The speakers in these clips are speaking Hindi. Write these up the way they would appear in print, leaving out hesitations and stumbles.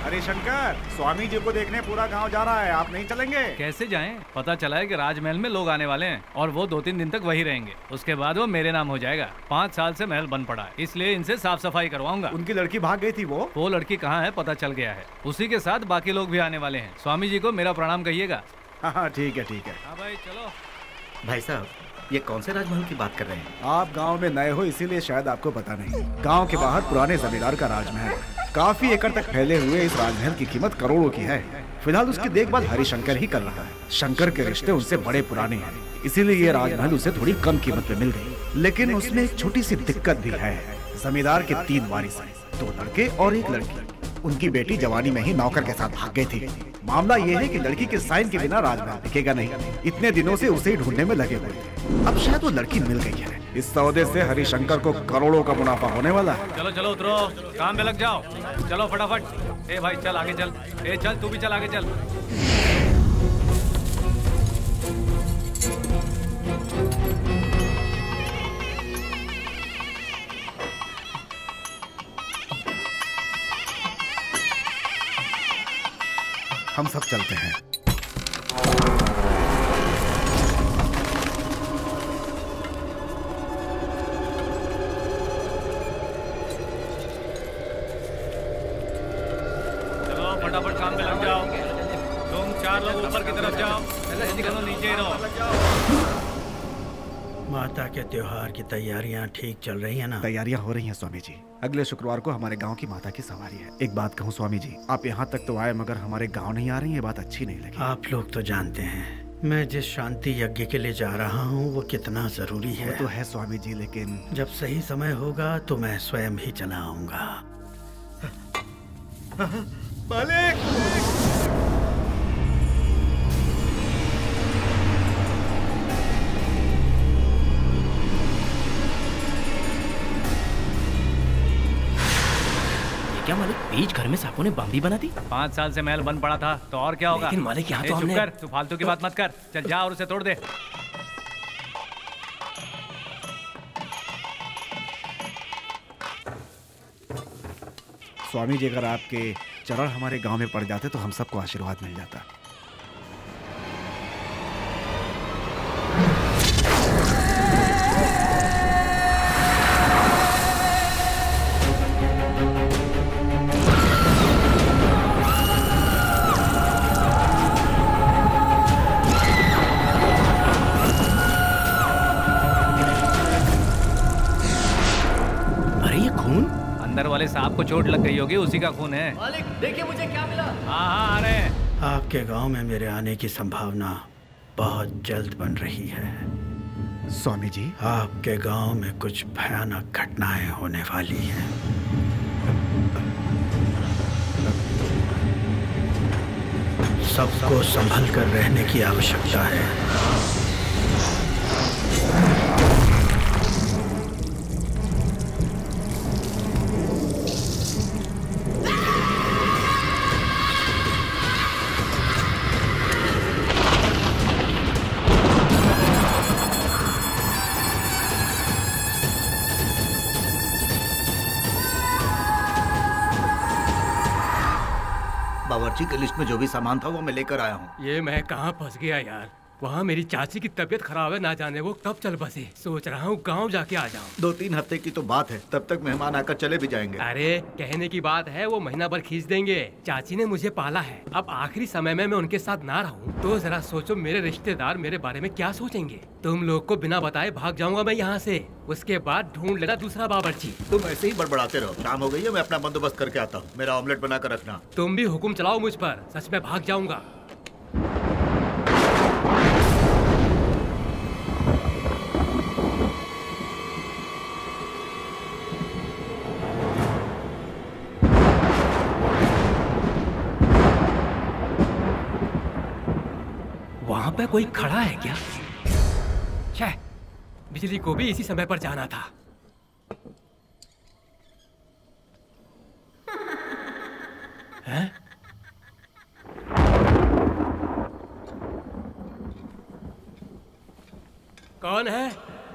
हरिशंकर, स्वामी जी को देखने पूरा गांव जा रहा है, आप नहीं चलेंगे? कैसे जाएं? पता चला है कि राजमहल में लोग आने वाले हैं और वो 2-3 दिन तक वही रहेंगे। उसके बाद वो मेरे नाम हो जाएगा। 5 साल से महल बन पड़ा है, इसलिए इनसे साफ सफाई करवाऊंगा। उनकी लड़की भाग गई थी। वो लड़की कहाँ है पता चल गया है। उसी के साथ बाकी लोग भी आने वाले हैं। स्वामी जी को मेरा प्रणाम कहिएगा। हाँ ठीक है ठीक है। हाँ भाई चलो। भाई साहब, ये कौन से राजमहल की बात कर रहे हैं? आप गांव में नए हो इसीलिए शायद आपको पता नहीं। गांव के बाहर पुराने जमींदार का राजमहल, काफी एकड़ तक फैले हुए इस राजमहल की कीमत करोड़ों की है। फिलहाल उसकी देखभाल हरिशंकर ही कर रहा है। शंकर के रिश्ते उनसे बड़े पुराने हैं, इसीलिए ये राजमहल उसे थोड़ी कम कीमत पे मिल गई। लेकिन उसमें एक छोटी सी दिक्कत भी है। जमींदार के 3 वारिस हैं, 2 लड़के और 1 लड़की। उनकी बेटी जवानी में ही नौकर के साथ भाग गई थी। मामला ये है कि लड़की के साइन के बिना राजमहल बिकेगा नहीं। इतने दिनों से उसे ही ढूंढने में लगे हुए थे। अब शायद वो लड़की मिल गई है। इस सौदे से हरिशंकर को करोड़ों का मुनाफा होने वाला है। चलो चलो उतरो, काम में लग जाओ। चलो फटाफट। ए भाई चल आगे चल। ए चल तू भी चल आगे चल। हम सब चलते हैं। चलो फटाफट काम में लग जाओ। तुम 4 लोग ऊपर की तरफ जाओ, दोनों नीचे ही रहो। माता के त्योहार की तैयारियां ठीक चल रही हैं ना? तैयारियां हो रही हैं स्वामी जी। अगले शुक्रवार को हमारे गांव की माता की सवारी है। एक बात कहूँ स्वामी जी, आप यहाँ तक तो आए मगर हमारे गांव नहीं आ रही, ये बात अच्छी नहीं लगी। आप लोग तो जानते हैं मैं जिस शांति यज्ञ के लिए जा रहा हूँ वो कितना जरूरी है। वो तो है स्वामी जी, लेकिन जब सही समय होगा तो मैं स्वयं ही चला आऊंगा। मालिक! क्या मालिक, बीच घर में सांपों ने बम भी बना दी? 5 साल से महल बन पड़ा था तो और क्या होगा? लेकिन मालिक यहाँ तो हमने... चुप कर, तू फालतू की बात मत कर। चल जा और उसे तोड़ दे। स्वामी जी, अगर आपके चरण हमारे गांव में पड़ जाते तो हम सबको आशीर्वाद मिल जाता। वाले सांप को चोट लग गई होगी, उसी का खून है। मालिक देखिए मुझे क्या मिला। हाँ आ रहे हैं। आपके गांव में मेरे आने की संभावना बहुत जल्द बन रही है। स्वामी जी, आपके गांव में कुछ भयानक घटनाएं होने वाली हैं। सबको संभल कर रहने की आवश्यकता है। बावर्ची की लिस्ट में जो भी सामान था वो मैं लेकर आया हूँ। ये मैं कहाँ फंस गया यार। वहाँ मेरी चाची की तबीयत खराब है, ना जाने वो कब चल बसे। सोच रहा हूँ गांव जाके आ जाऊँ। 2-3 हफ्ते की तो बात है, तब तक मेहमान आकर चले भी जाएंगे। अरे कहने की बात है, वो महीना भर खींच देंगे। चाची ने मुझे पाला है, अब आखिरी समय में मैं उनके साथ ना रहूँ तो जरा सोचो मेरे रिश्तेदार मेरे बारे में क्या सोचेंगे। तुम लोग को बिना बताए भाग जाऊंगा मैं यहाँ से, उसके बाद ढूंढ लेना दूसरा बावर्ची। तुम ऐसे ही बड़बड़ाते रहो। शाम हो गई है, मैं अपना बंदोबस्त करके आता हूँ। मेरा ऑमलेट बना कर रखना। तुम भी हुक्म चलाओ मुझ पर, सच में भाग जाऊंगा। वहां पे कोई खड़ा है क्या? छह, बिजली को भी इसी समय पर जाना था। हैं? कौन है?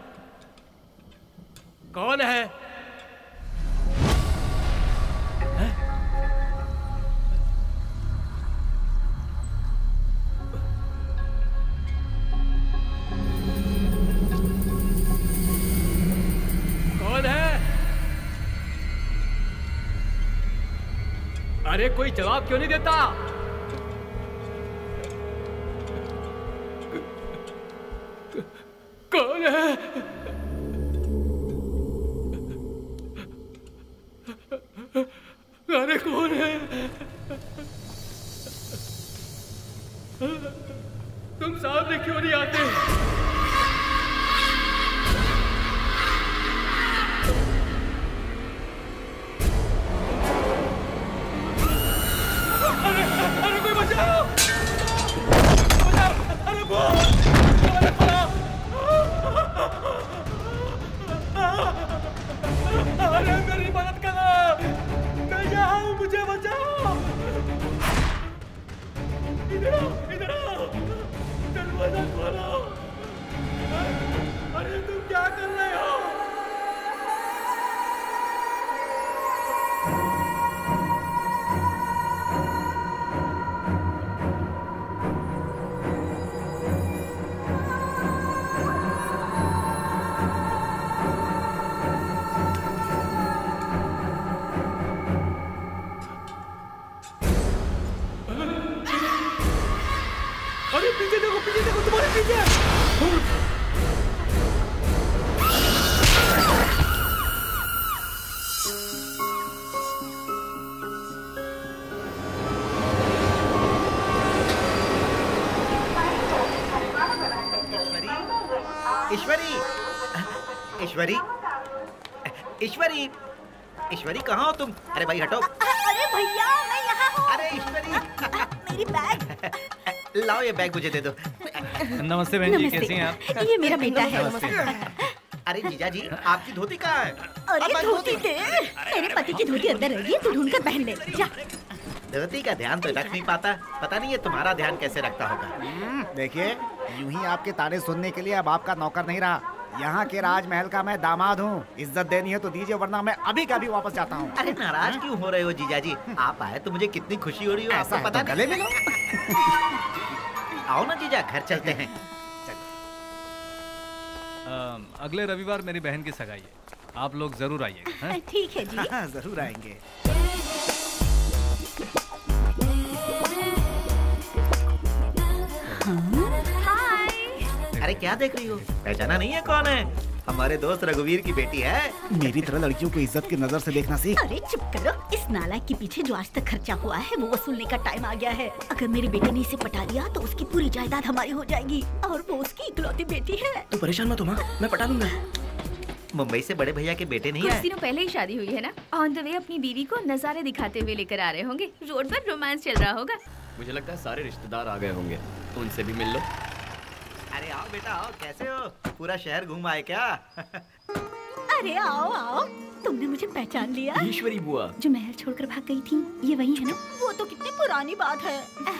कौन है? हैं? अरे कोई जवाब क्यों नहीं देता? कौन है? अरे कौन है? तुम सामने क्यों नहीं आते? अरे कोई बचाओ! बचाओ! अरे बहुत! अरे पलाओ! अरे मेरी मदद करो! मैं यहाँ हूँ, मुझे बचाओ! इधर आओ, इधर आओ! दरवाजा खोलो! अरे तुम क्या कर रहे हो? पीछे देखो तुम्हारे पीछे। ईश्वरी, ईश्वरी, ईश्वरी, ईश्वरी कहाँ हो तुम? अरे भाई हटो। अरे भैया मैं यहाँ हूँ। अरे ईश्वरी, मेरी बैग। लाओ ये बैग मुझे दे दो। नमस्ते बहन जी, कैसी हैं आप? ये मेरा बेटा है। अरे जीजा जी, आपकी धोती कहाँ है? अरे धोती दे। मेरे पति की धोती अंदर रह गई, तू ढूंढ कर पहन ले। जा। धोती का ध्यान तो रख नहीं पाता, पता नहीं है तुम्हारा ध्यान कैसे रखता होगा। देखिए, यूं ही आपके ताने सुनने के लिए अब आपका नौकर नहीं रहा। यहाँ के राजमहल का मैं दामाद हूँ। इज्जत देनी है तो दीजिए, वरना मैं अभी का भी वापस जाता हूँ। अरे नाराज क्यों हो रहे हो जीजा जी? आप आए तो मुझे कितनी खुशी हो रही है, ऐसा आपको पता गले मिलो। आओ ना जीजा, घर चलते हैं। अगले रविवार मेरी बहन की सगाई है, आप लोग जरूर आइएगा। ठीक है जी। हाँ, जरूर आएंगे। अरे क्या देख रही हो? पहचाना नहीं है कौन है? हमारे दोस्त रघुवीर की बेटी है। मेरी तरह लड़कियों को इज्जत की नजर से देखना सीख। अरे चुप करो। इस नालायक के पीछे जो आज तक खर्चा हुआ है वो वसूलने का टाइम आ गया है। अगर मेरे बेटे ने इसे पटा लिया तो उसकी पूरी जायदाद हमारी हो जाएगी, और वो उसकी इकलौती बेटी है। तू परेशान मत हो माँ, मैं पटा लूंगा। मुंबई से बड़े भैया के बेटे नहीं कुछ आए? दिनों पहले ही शादी हुई है ना। ऑन द वे अपनी बीवी को नजारे दिखाते हुए लेकर आ रहे होंगे। रोड पर रोमांस चल रहा होगा। मुझे लगता है सारे रिश्तेदार आ गए होंगे, तो उनसे भी मिल लो। अरे आओ बेटा आओ, कैसे हो? पूरा शहर घूम आए क्या? अरे आओ आओ, तुमने मुझे पहचान लिया? ईश्वरी बुआ जो महल छोड़कर भाग गई थी, ये वही है ना? वो तो कितनी पुरानी बात है।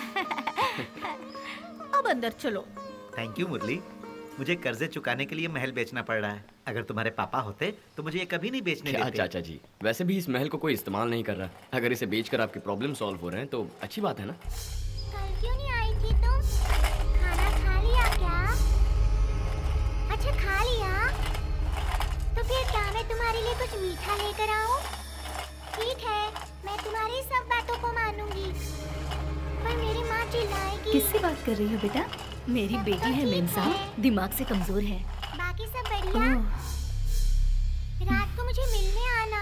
अब अंदर चलो। थैंक यू मुरली, मुझे कर्जे चुकाने के लिए महल बेचना पड़ रहा है। अगर तुम्हारे पापा होते तो मुझे ये कभी नहीं बेचने क्या देते। चाचा जी, वैसे भी इस महल को कोई इस्तेमाल नहीं कर रहा। अगर इसे बेचकर आपके प्रॉब्लम सॉल्व हो रहे हैं तो अच्छी बात है ना। कल क्यों नहीं आई थी तुम? खाना खा लिया क्या? अच्छा खा लिया? तो फिर क्या मैं तुम्हारे लिए कुछ मीठा लेकर आऊं? ठीक है, मैं तुम्हारी सब बातों को मानूंगी, पर मेरी माँ चिल्लाएगी। किससे बात कर रही हो बेटा? मेरी बेटी है मेम साहब, दिमाग से कमजोर है। बाकी सब बढ़िया? रात को मुझे मिलने आना।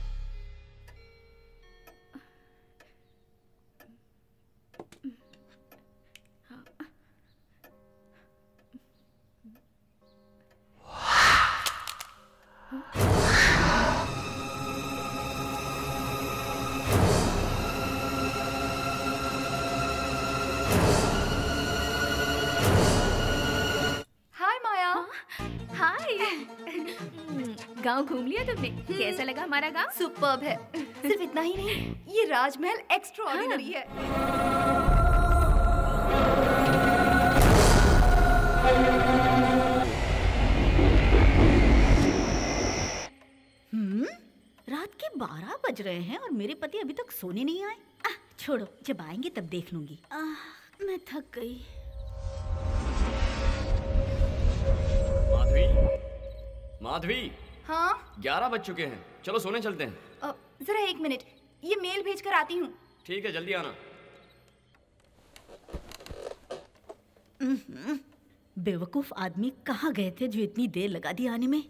हाय माया। हाय। गांव घूम लिया तुमने? कैसा लगा हमारा गांव? सुपर्ब है। सिर्फ इतना ही नहीं, ये राजमहल एक्स्ट्राऑर्डिनरी है। रात के 12 बज रहे हैं और मेरे पति अभी तक सोने नहीं आए। छोड़ो, जब आएंगे तब देख लूंगी। मैं थक गई। माधवी, माधवी। हाँ? 11 बज चुके हैं, चलो सोने चलते हैं। जरा एक मिनट, ये मेल भेज कर आती हूँ। ठीक है, जल्दी आना। बेवकूफ आदमी कहाँ गए थे जो इतनी देर लगा दी आने में?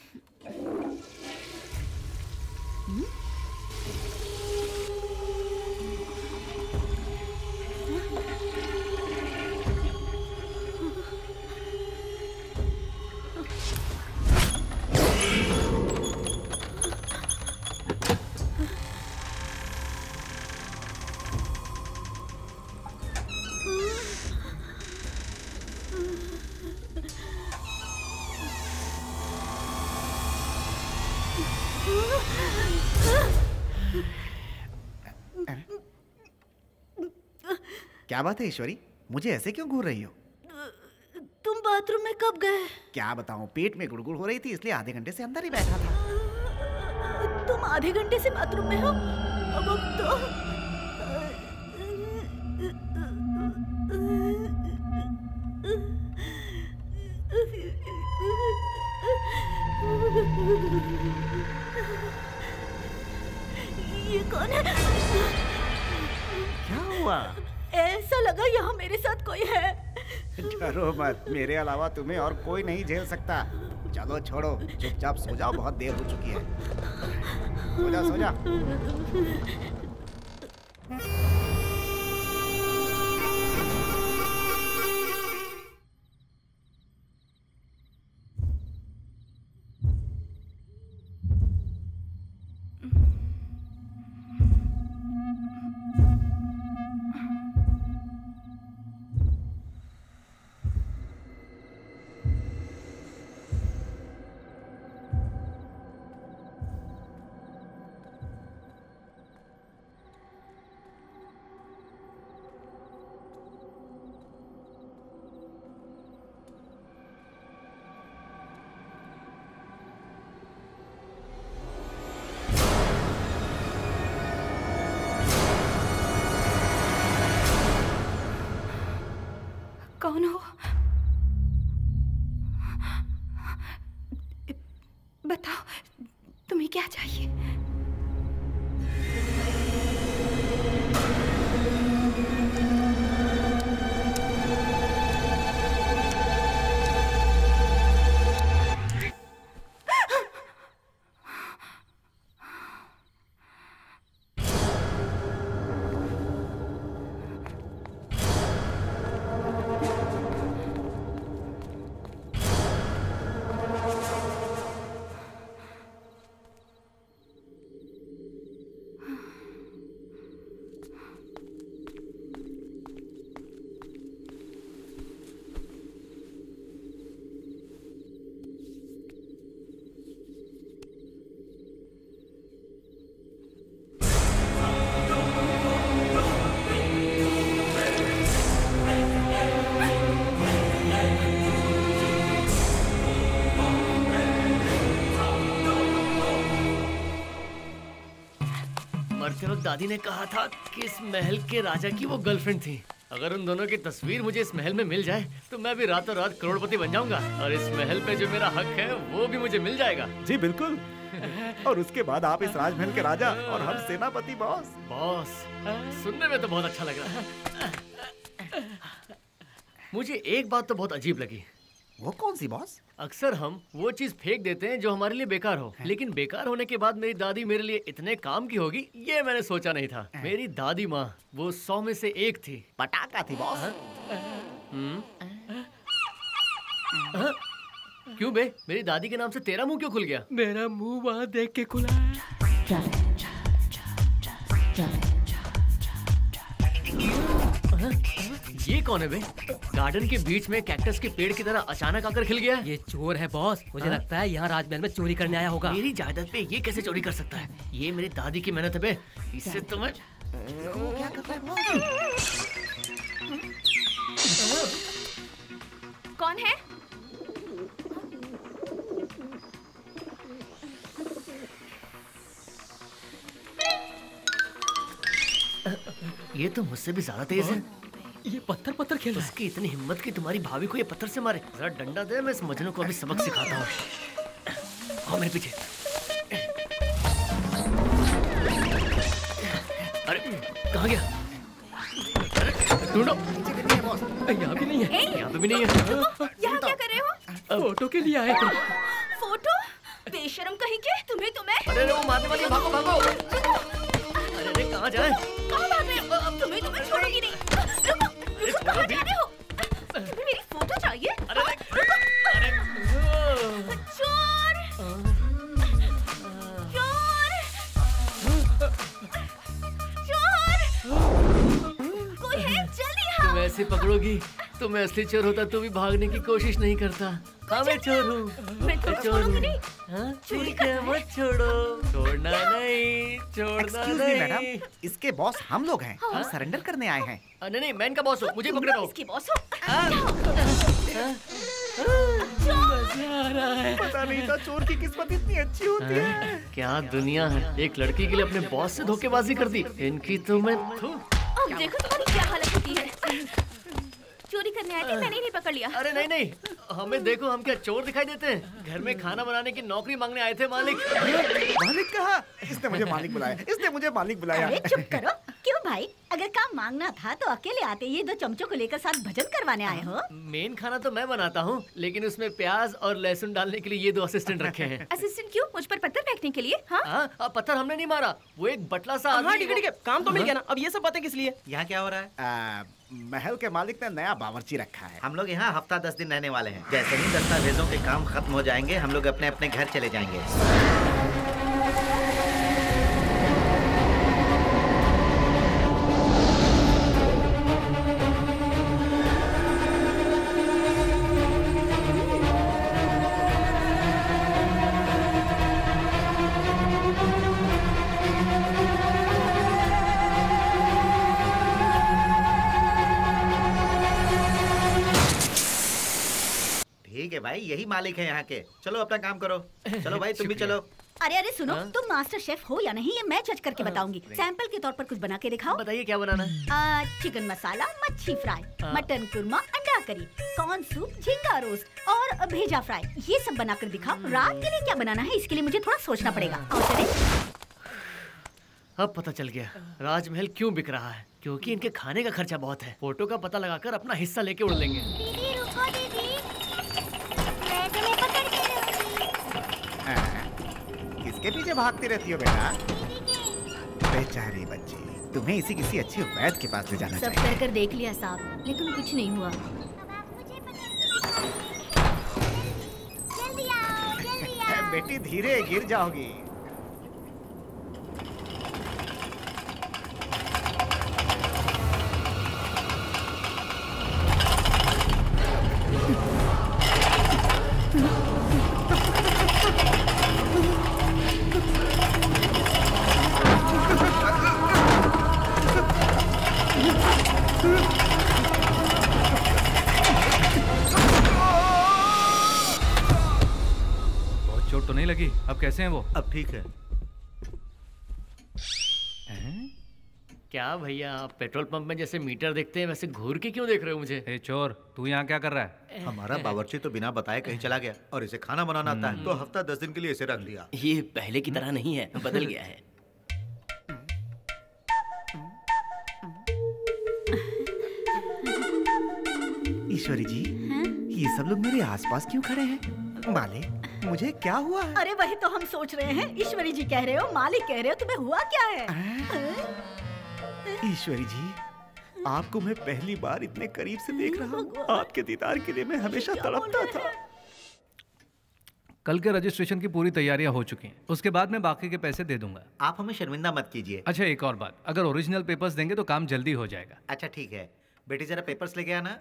क्या बात है ईश्वरी, मुझे ऐसे क्यों घूर रही हो? तुम बाथरूम में कब गए? क्या बताऊं, पेट में गुड़गुड़ हो रही थी इसलिए आधे घंटे से अंदर ही बैठा था। तुम आधे घंटे से बाथरूम में हो? अब तो ये कौन है? क्या हुआ? ऐसा लगा यहाँ मेरे साथ कोई है। डरो मत, मेरे अलावा तुम्हें और कोई नहीं झेल सकता। चलो छोड़ो, चुपचाप सो जाओ, बहुत देर हो चुकी है। सो जा, सो जा। कौन हो? बताओ, तुम्हें क्या चाहिए? मरते वक्त दादी ने कहा था कि इस महल के राजा की वो गर्लफ्रेंड थी। अगर उन दोनों की तस्वीर मुझे इस महल में मिल जाए तो मैं भी रातों रात करोड़पति बन जाऊंगा और इस महल पे जो मेरा हक है वो भी मुझे मिल जाएगा। जी बिल्कुल। और उसके बाद आप इस राजमहल के राजा और हम सेनापति बॉस। बॉस, सुनने में तो बहुत अच्छा लग रहा है। मुझे एक बात तो बहुत अजीब लगी। वो कौन सी बॉस? अक्सर हम वो चीज फेंक देते हैं जो हमारे लिए बेकार हो, लेकिन बेकार होने के बाद मेरी दादी मेरे लिए इतने काम की होगी ये मैंने सोचा नहीं था। मेरी दादी माँ वो 100 में से एक थी। पटाखा थी बॉस। क्यों बे, मेरी दादी के नाम से तेरा मुंह क्यों खुल गया? मेरा मुंह वहाँ देख के खुला है। ये कौन है बे? गार्डन के बीच में कैक्टस के पेड़ की तरह अचानक आकर खिल गया। ये चोर है बॉस, मुझे लगता है यहाँ राजमहल में चोरी करने आया होगा। मेरी जायदाद पे ये कैसे चोरी कर सकता है? ये मेरी दादी की मेहनत है बे, इससे तो मैं क्या कर रहा है? कौन है? ये तो मुझसे भी ज्यादा तेज है। ये पत्थर पत्थर खेल रहा है। उसकी इतनी हिम्मत की तुम्हारी भाभी को ये पत्थर से मारे। जरा डंडा दे, मैं इस मजनू को अभी सबक सिखाता हूँ। आओ मेरे पीछे। अरे कहाँ गया? ढूंढो। यहाँ भी नहीं है। यहाँ पे भी नहीं है। यहाँ क्या कर रहे हो? फोटो के लिए आए थे। फोटो? बेशर्म कहीं के? तुम्हें अरे वो मारने वाली है, भागो भागो। अरे कहाँ जाए? कहाँ भाग रहे हो? तुम्हें छोड़ूंगी नहीं। रुको, कहाँ जा रहे हो? तुम्हें मेरी फोटो चाहिए? अरे चोर! कोई है? जल्दी आओ। तुम ऐसे पकड़ोगी तो मैं असली चोर होता तो भी भागने की कोशिश नहीं करता। हाँ मैं चोर हूँ। मैं तुम्हें छोड़ूंगी नहीं। हाँ ठीक है, मत छोड़ो। छोड़ना नहीं, छोड़ना नहीं। मैडम, इसके बॉस हम लोग हैं। हम सरेंडर करने आए हैं। नहीं, मैं इनका बॉस हूँ, मुझे पकड़े रहो। इसकी बॉस हो। मजा आ रहा है। पता नहीं था चोर की किस्मत इतनी अच्छी होती है। क्या दुनिया है, एक लड़की के लिए अपने बॉस से धोखेबाजी कर दी। इनकी तो मैं अब देखो तुम्हारी क्या हालत होती है। चोरी करने आए थे, मैंने नहीं पकड़ लिया। अरे नहीं, हमें देखो, हम क्या चोर दिखाई देते हैं? घर में खाना बनाने की नौकरी मांगने आए थे मालिक। मालिक कहाँ? इसने मुझे मालिक बुलाया। अरे चुप करो। क्यों भाई, अगर काम मांगना था तो अकेले आते, ये दो चमचों को लेकर साथ भजन करवाने आए हो? मेन खाना तो मैं बनाता हूँ, लेकिन उसमें प्याज और लहसुन डालने के लिए ये दो असिस्टेंट रखे हैं। असिस्टेंट क्यों? मुझ पर पत्थर फेंकने के लिए? हाँ, पत्थर हमने नहीं मारा, वो एक बटला सा आदमी। ठीक है, काम तो मिल गया ना। अब ये सब बातें किस लिए? यहाँ क्या हो रहा है? महल के मालिक ने नया बावर्ची रखा है। हम लोग यहाँ हफ्ता 10 दिन रहने वाले हैं। जैसे ही दस्तावेजों के काम खत्म हो जाएंगे, हम लोग अपने अपने घर चले जाएंगे। ठीक है भाई, यही मालिक है यहाँ के। चलो अपना काम करो। चलो भाई, तुम भी चलो। अरे सुनो, तुम मास्टर शेफ हो या नहीं ये मैं जज करके बताऊंगी। सैंपल के तौर पर कुछ बना के दिखाओ। बताइए क्या बनाना है? चिकन मसाला, मच्छी फ्राई, मटन कुरमा, अंडा करी, कॉर्न सूप, झींगा रोस्ट और भेजा फ्राई, ये सब बनाकर दिखाओ। रात के लिए क्या बनाना है इसके लिए मुझे थोड़ा सोचना पड़ेगा। अब पता चल गया राजमहल क्यों बिक रहा है, क्योंकि इनके खाने का खर्चा बहुत है। फोटो का पता लगाकर अपना हिस्सा लेके उड़ लेंगे। दीदी रुको दीदी, मैं तुम्हें पकड़ के लाऊंगी। किसके पीछे भागती रहती हो बेटा? बेचारी बच्ची, तुम्हें इसी किसी अच्छे वैद्य के पास ले जाना सब चाहिए। कर कर देख लिया साहब, लेकिन कुछ नहीं हुआ। जल्दी आओ, जल्दी आओ। बेटी धीरे, गिर जाओगी। चोट तो नहीं लगी? अब कैसे हैं वो? अब ठीक है। क्या भैया, आप पेट्रोल पंप में जैसे मीटर देखते हैं वैसे घूर के क्यों देख रहे हो मुझे? ए चोर, तू यहाँ क्या कर रहा है? हमारा बावर्ची तो बिना बताए कहीं चला गया और इसे खाना बनाना आता है, तो हफ्ता 10 दिन के लिए इसे रख दिया। ये पहले की तरह नहीं है, बदल गया है। ईश्वरी जी, ये सब लोग मेरे आसपास क्यों खड़े हैं? मालिक, मुझे क्या हुआ है? अरे वही तो हम सोच रहे हैं। ईश्वरी जी कह रहे हो, मालिक कह रहे हो, तुम्हें हुआ क्या है? ईश्वरी जी, आपको मैं पहली बार इतने करीब से देख रहा हूँ। आपके दीदार के लिए मैं हमेशा तड़पता था। कल के रजिस्ट्रेशन की पूरी तैयारियां हो चुकी हैं। उसके बाद मैं बाकी के पैसे दे दूंगा। आप हमें शर्मिंदा मत कीजिए। अच्छा एक और बात, अगर ओरिजिनल पेपर्स देंगे तो काम जल्दी हो जाएगा। अच्छा ठीक है, बेटी जरा पेपर्स लेके आना।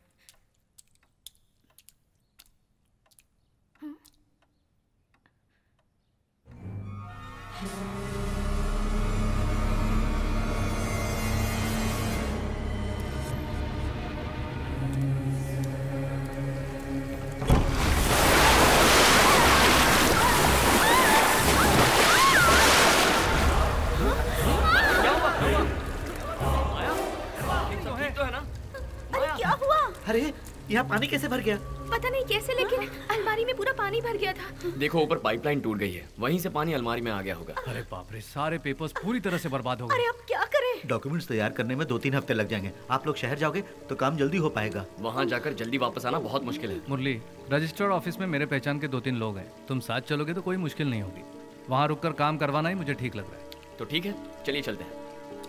क्या हुआ? अरे यहाँ पानी कैसे भर गया? पता नहीं कैसे, लेकिन अलमारी में पूरा पानी भर गया था। देखो ऊपर पाइपलाइन टूट गई है, वहीं से पानी अलमारी में आ गया होगा। अरे बाप रे, सारे पेपर्स पूरी तरह से बर्बाद हो गए। अरे अब क्या करें? डॉक्यूमेंट्स तैयार करने में 2-3 हफ्ते लग जाएंगे। आप लोग शहर जाओगे तो काम जल्दी हो पाएगा। वहाँ जाकर जल्दी वापस आना बहुत मुश्किल है। मुरली, रजिस्टर्ड ऑफिस में मेरे पहचान के 2-3 लोग हैं। तुम साथ चलोगे तो कोई मुश्किल नहीं होगी। वहाँ रुककर काम करवाना ही मुझे ठीक लग रहा है। तो ठीक है, चलिए चलते हैं।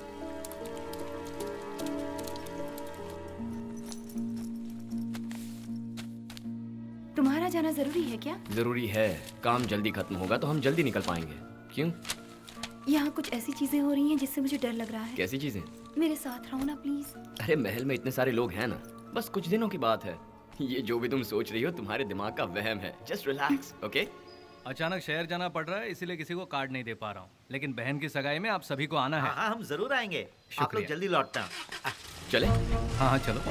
तुम्हारा जाना जरूरी है क्या? जरूरी है। काम जल्दी खत्म होगा तो हम जल्दी निकल पाएंगे। क्यों? यहाँ कुछ ऐसी चीजें हो रही हैं जिससे मुझे डर लग रहा है। कैसी चीजें? मेरे साथ रहो ना प्लीज। अरे महल में इतने सारे लोग हैं ना, बस कुछ दिनों की बात है। ये जो भी तुम सोच रही हो तुम्हारे दिमाग का वहम है। Just relax, okay? अचानक शहर जाना पड़ रहा है, इसीलिए किसी को कार्ड नहीं दे पा रहा हूँ। लेकिन बहन की सगाई में आप सभी को आना है। हाँ, हम जरूर आएंगे। आप लोग जल्दी लौटना। चले? हाँ चलो।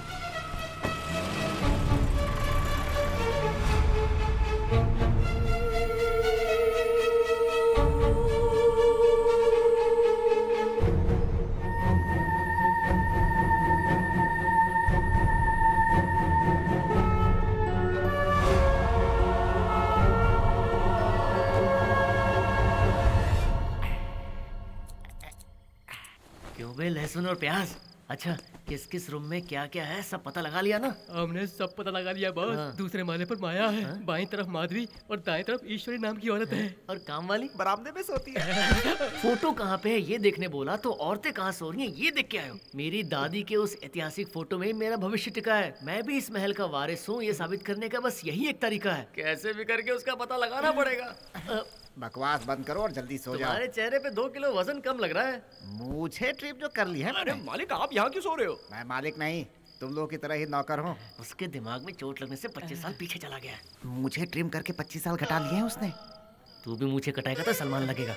लहसुन और प्याज। अच्छा, किस किस रूम में क्या क्या है सब पता लगा लिया ना? हमने सब पता लगा लिया बॉस। दूसरे माले पर माया है, बाईं तरफ माधवी और दाएं तरफ ईश्वरी नाम की औरत है। और काम वाली बरामदे में सोती है। फोटो कहाँ पे है ये देखने बोला तो औरतें कहाँ सो रही हैं ये देख के आयो। मेरी दादी के उस ऐतिहासिक फोटो में मेरा भविष्य टिका है। मैं भी इस महल का वारिस हूँ, ये साबित करने का बस यही एक तरीका है। कैसे भी करके उसका पता लगाना पड़ेगा। बकवास बंद करो और जल्दी सो जाओ। तुम्हारे चेहरे पे 2 किलो वजन कम लग रहा है। मुझे ट्रिप जो कर ली है। अरे मालिक, आप यहाँ क्यों सो रहे हो? मैं मालिक नहीं, तुम लोग की तरह ही नौकर हूँ। उसके दिमाग में चोट लगने से 25 साल पीछे चला गया। मुझे ट्रिम करके 25 साल घटा लिए हैं उसने। तू भी मुझे कटाएगा तो सलमान लगेगा।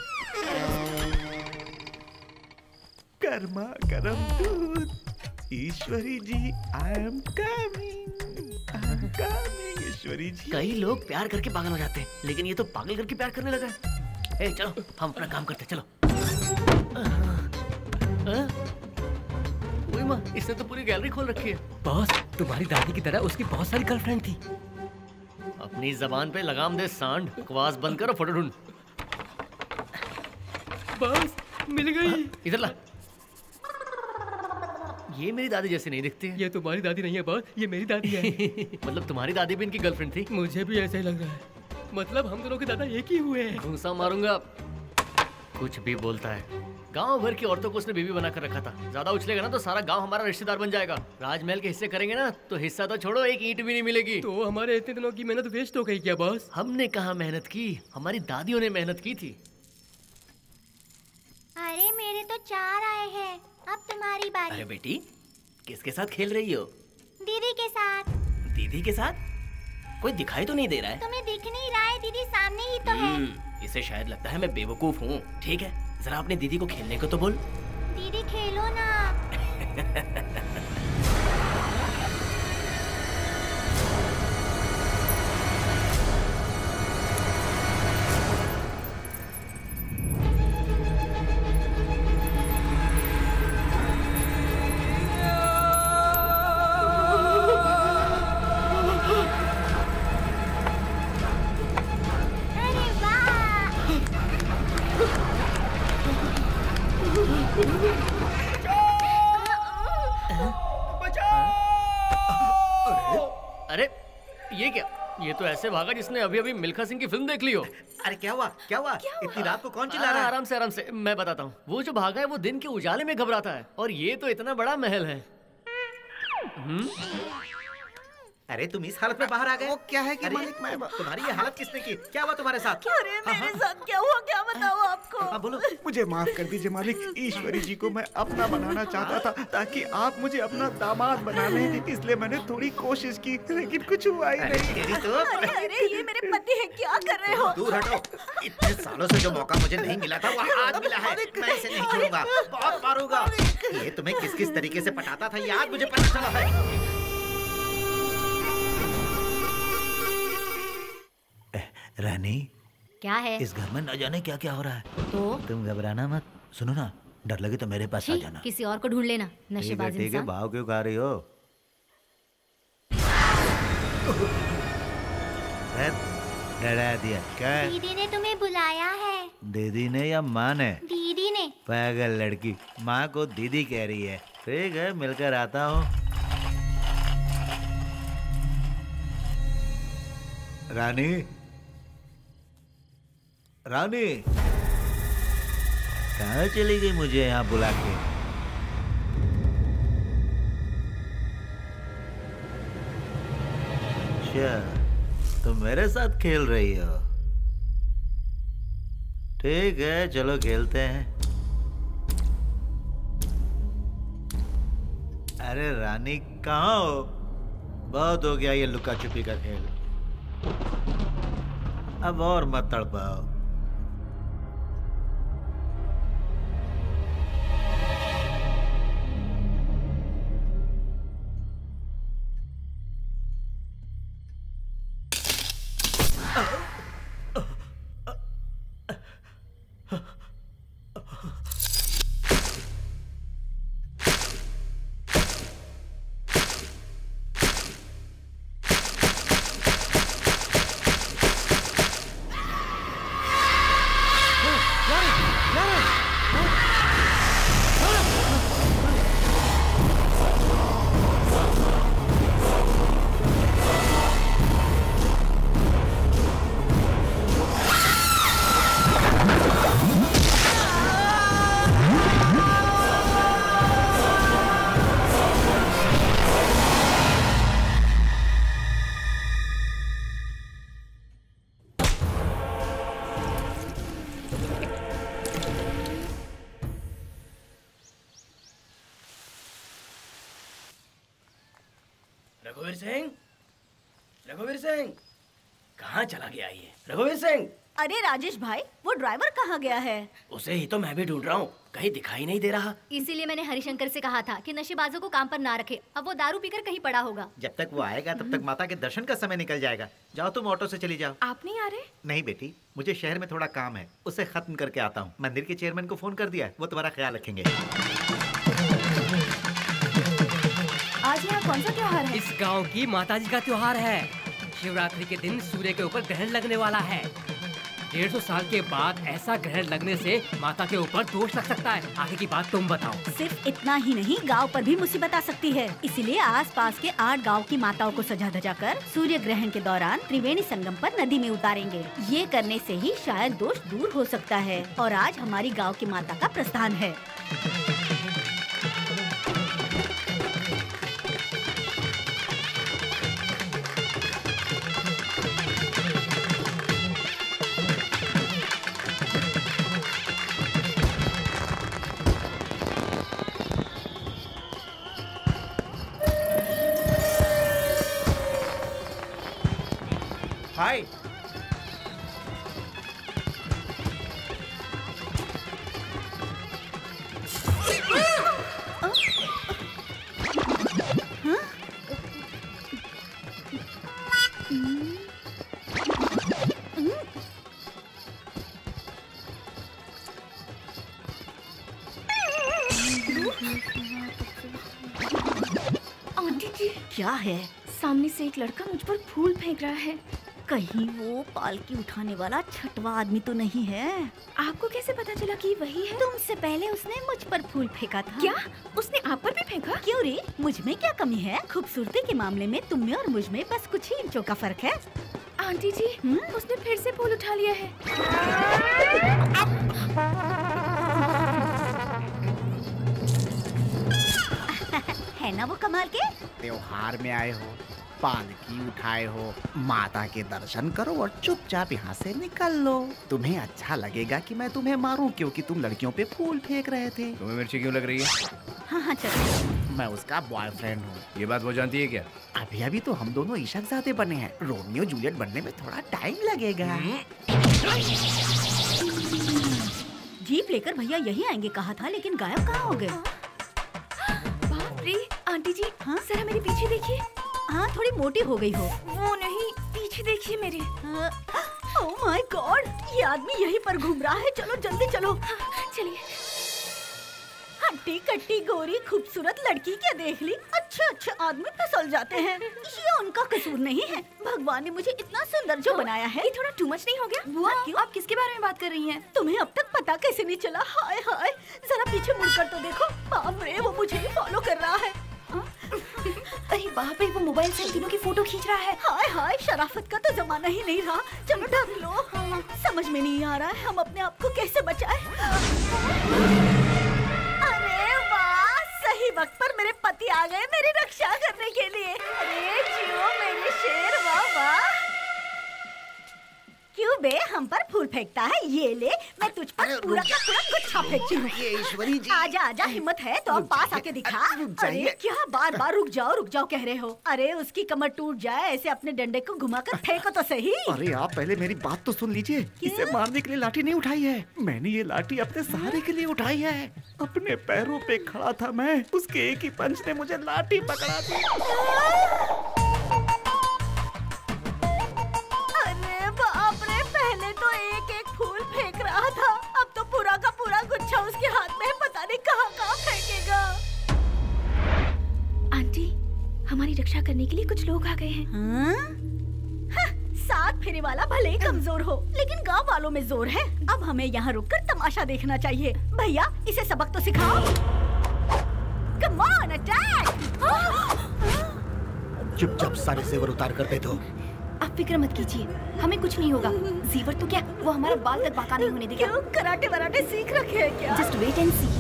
कर्मा गरम दूध, ईश्वरी जी आई एम कमिंग, ईश्वरी जी। कई लोग प्यार करके पागल हो जाते हैं, लेकिन ये तो पागल करके प्यार करने लगा है। ए, चलो हम अपना काम करते हैं, चलो। ओए माँ, इसने तो पूरी गैलरी खोल रखी है। बॉस, तुम्हारी दादी की तरह उसकी बहुत सारी गर्लफ्रेंड थी। अपनी जबान पे लगाम दे सांड। बकवास बंद करो, फोटो ढूंढ। बॉस, मिल गई। इधर ला। ये मेरी दादी जैसी नहीं दिखती है। ये तुम्हारी दादी नहीं है बॉस, ये मेरी दादी है। मतलब तुम्हारी दादी भी इनकी गर्लफ्रेंड थी? मुझे भी ऐसा ही लग रहा है। मतलब हम दोनों के दादा एक ही हुए हैं। घूंसा मारूंगा। कुछ भी बोलता है। गांव भर की औरतों को उसने बीवी बना कर रखा था। ज्यादा उछलेगा ना तो सारा गांव हमारा रिश्तेदार बन जाएगा। राजमहल के हिस्से करेंगे ना तो हिस्सा तो छोड़ो, एक ईंट भी नहीं मिलेगी। तो हमारे इतने दिनों की मेहनत वेस्ट हो गई क्या बॉस? हमने कहाँ मेहनत की, हमारी दादियों ने मेहनत की थी। अरे मेरे तो 4 आए हैं, अब तुम्हारी बारी। अरे बेटी, किसके साथ खेल रही हो? दीदी के साथ। दीदी के साथ? कोई दिखाई तो नहीं दे रहा है। तुम्हें दिख नहीं रहा है, दीदी सामने ही तो है। इसे शायद लगता है मैं बेवकूफ हूँ। ठीक है, जरा अपने दीदी को खेलने को तो बोल। दीदी खेलो ना। अरे ये क्या? ये तो ऐसे भागा जिसने अभी अभी मिल्खा सिंह की फिल्म देख ली हो। अरे क्या हुआ? क्या हुआ? इतनी रात को कौन चिल्ला रहा है? आराम से आराम से, मैं बताता हूँ। वो जो भागा है वो दिन के उजाले में घबराता है, और ये तो इतना बड़ा महल है। अरे तुम इस हालत में बाहर आ गए? वो क्या है कि मालिक, मैं तुम्हारी ये हालत किसने की? क्या हुआ तुम्हारे साथ? अरे मेरे साथ क्या हुआ, क्या बताऊं आपको? हाँ बोलो। मुझे माफ कर दीजिए मालिक। ईश्वरी जी को मैं अपना बनाना चाहता था ताकि आप मुझे अपना दामाद बना लें, इसलिए मैंने थोड़ी कोशिश की, लेकिन कुछ हुआ ही नहीं। अरे ये मेरे पति हैं, क्या कर रहे हो? दूर हटो। इतने सालों से जो मौका मुझे नहीं मिला था वो आज मिला है। मैं इसे नहीं छोड़ूंगा, बहुत मारूंगा। ये तुम्हें किस किस तरीके से पटाता था ये आज मुझे पता चला है। रानी, क्या है? इस घर में न जाने क्या क्या हो रहा है। तो तुम घबराना मत। सुनो ना, डर लगे तो मेरे पास आ जाना। किसी और को ढूंढ लेना, नशेबाज ठीक है, इंसान। भाव क्यों खा रही हो? डरा दिया क्या? दीदी ने तुम्हें बुलाया है। दीदी ने या माँ ने? दीदी ने। पागल लड़की, माँ को दीदी कह रही है। ठीक है, मिलकर आता हूँ। रानी, रानी, कहाँ चली गई मुझे यहाँ बुला के? अच्छा, तुम मेरे साथ खेल रही हो? ठीक है, चलो खेलते हैं। अरे रानी, कहाँ हो? बहुत हो गया ये लुका छुपी का खेल, अब और मत तड़पाओ। रघुवीर सिंह, रघुवीर सिंह, कहाँ चला गया ये रघुवीर सिंह? अरे राजेश भाई, वो ड्राइवर कहाँ गया है? उसे ही तो मैं भी ढूंढ रहा हूँ, कहीं दिखाई नहीं दे रहा। इसीलिए मैंने हरिशंकर से कहा था कि नशेबाजों को काम पर ना रखे। अब वो दारू पीकर कहीं पड़ा होगा। जब तक वो आएगा तब तक माता के दर्शन का समय निकल जाएगा। जाओ, तुम ऑटो से चली जाओ। आप नहीं आ रहे? नहीं बेटी, मुझे शहर में थोड़ा काम है, उसे खत्म करके आता हूँ। मंदिर के चेयरमैन को फोन कर दिया, वो तुम्हारा ख्याल रखेंगे। आज यहाँ कौन सा त्योहार है? इस गांव की माताजी का त्योहार है। शिवरात्रि के दिन सूर्य के ऊपर ग्रहण लगने वाला है। 150 साल के बाद ऐसा ग्रहण लगने से माता के ऊपर दोष लग सकता है। आगे की बात तुम बताओ। सिर्फ इतना ही नहीं, गांव पर भी मुसीबत आ सकती है। इसीलिए आसपास के 8 गांव की माताओं को सजा धजा कर सूर्य ग्रहण के दौरान त्रिवेणी संगम पर नदी में उतारेंगे। ये करने से ही शायद दोष दूर हो सकता है। और आज हमारी गाँव की माता का प्रस्थान है। हाय, आंटी जी, क्या है? सामने से एक लड़का मुझ पर फूल फेंक रहा है। कहीं वो पालकी उठाने वाला छठवा आदमी तो नहीं है? आपको कैसे पता चला कि वही है? तुमसे पहले उसने मुझ पर फूल फेंका था। क्या? उसने आप पर भी फेंका? क्यों रे, मुझ में क्या कमी है? खूबसूरती के मामले में तुम में और मुझ में बस कुछ ही इंचों का फर्क है। आंटी जी, उसने फिर से फूल उठा लिया है। है ना वो कमाल के? त्योहार में आए हो, पालकी उठाए हो, माता के दर्शन करो और चुपचाप यहाँ से निकल लो। तुम्हें अच्छा लगेगा कि मैं तुम्हें मारूं क्योंकि तुम लड़कियों पे फूल फेंक रहे थे। तुम्हें मिर्ची क्यों लग रही है? हाँ चलो। मैं उसका बॉयफ्रेंड हूँ। ये बात वो जानती है क्या? अभी अभी तो हम दोनों इशकजादे बने हैं, रोमियो जूलियट बनने में थोड़ा टाइम लगेगा। जीप लेकर भैया यही आएंगे कहा था, लेकिन गायब कहाँ हो गए? बाप रे, आंटी जी, हाँ? जरा मेरे पीछे देखिए। हाँ, थोड़ी मोटी हो गई हो। वो नहीं, पीछे देखिए मेरे। ओह माय गॉड, ये आदमी यहीं पर घूम रहा है। चलो जल्दी चलो। चलिए। हट्टी कट्टी गोरी खूबसूरत लड़की क्या देख ली? अच्छा अच्छे अच्छे आदमी फिसल जाते हैं। ये उनका कसूर नहीं है। भगवान ने मुझे इतना सुंदर जो बनाया है। ये थोड़ा टू मच नहीं हो गया? बुआ, आप किसके बारे में बात कर रही हैं? तुम्हें अब तक पता कैसे नहीं चला? हाय हाय, जरा पीछे मुड़कर तो देखो। बाप रे, वो मुझे ही फॉलो कर रहा है। अरे बाप रे, वो मोबाइल से तीनों की फोटो खींच रहा है। हाय हाय, शराफत का तो जमाना ही नहीं रहा। चलो ढक लो। समझ में नहीं आ रहा है हम अपने आप को कैसे बचाएं। अरे वाह, सही वक्त पर मेरे पति आ गए मेरी रक्षा करने के लिए। अरे जियो मेरे शेर, वाह वाह। क्यों बे हम पर फूल फेंकता है? ये ले, मैं तुझ पर पूरा का पूरा गुच्छा फेंकती हूँ। ये ईश्वरी जी, आजा आजा, हिम्मत है तो अब पास आके दिखा। अरे क्या बार बार रुक जाओ कह रहे हो? अरे उसकी कमर टूट जाए ऐसे अपने डंडे को घुमाकर फेंको तो सही। अरे आप पहले मेरी बात तो सुन लीजिए। इसे मारने के लिए लाठी नहीं उठाई है मैंने, ये लाठी अपने सहारे के लिए उठाई है। अपने पैरों पे खड़ा था मैं, उसके एक ही पंच ने मुझे लाठी पकड़ा दी। पहले तो एक एक फूल फेंक रहा था, अब तो पूरा का पूरा गुच्छा उसके हाथ में है। पता नहीं कहाँ फेंकेगा। आंटी, हमारी रक्षा करने के लिए कुछ लोग आ गए हैं। सात फेरे वाला भले ही कमजोर हो, लेकिन गांव वालों में जोर है। अब हमें यहाँ रुककर तमाशा देखना चाहिए। भैया इसे सबक तो सिखाओ। Come on, attack! चुपचाप सारे जेवर उतार कर दे दो। आप फिक्र मत कीजिए, हमें कुछ नहीं होगा। जीवर तो क्या, वो हमारा बाल तक बाका नहीं होने देगा। क्यों, कराटे वराटे सीख रखे हैं क्या? Just wait and see.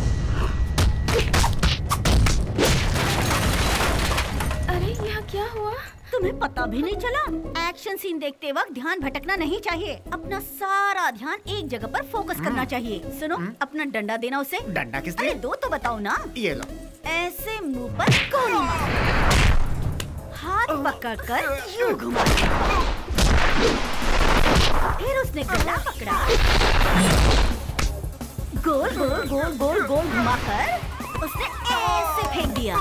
अरे यहाँ क्या हुआ? तुम्हें पता भी नहीं चला? एक्शन सीन देखते वक्त ध्यान भटकना नहीं चाहिए। अपना सारा ध्यान एक जगह पर फोकस करना चाहिए। सुनो, अपना डंडा देना उसे। डंडा किसने? अरे दो तो बताओ ना। ये लो। ऐसे मुंह पर गोली मारो, हाथ पकड़कर यूं घुमा, फिर उसने गला पकड़ा, गोल गोल गोल गोल गोल घुमाकर उसने ऐसे फेंक दिया।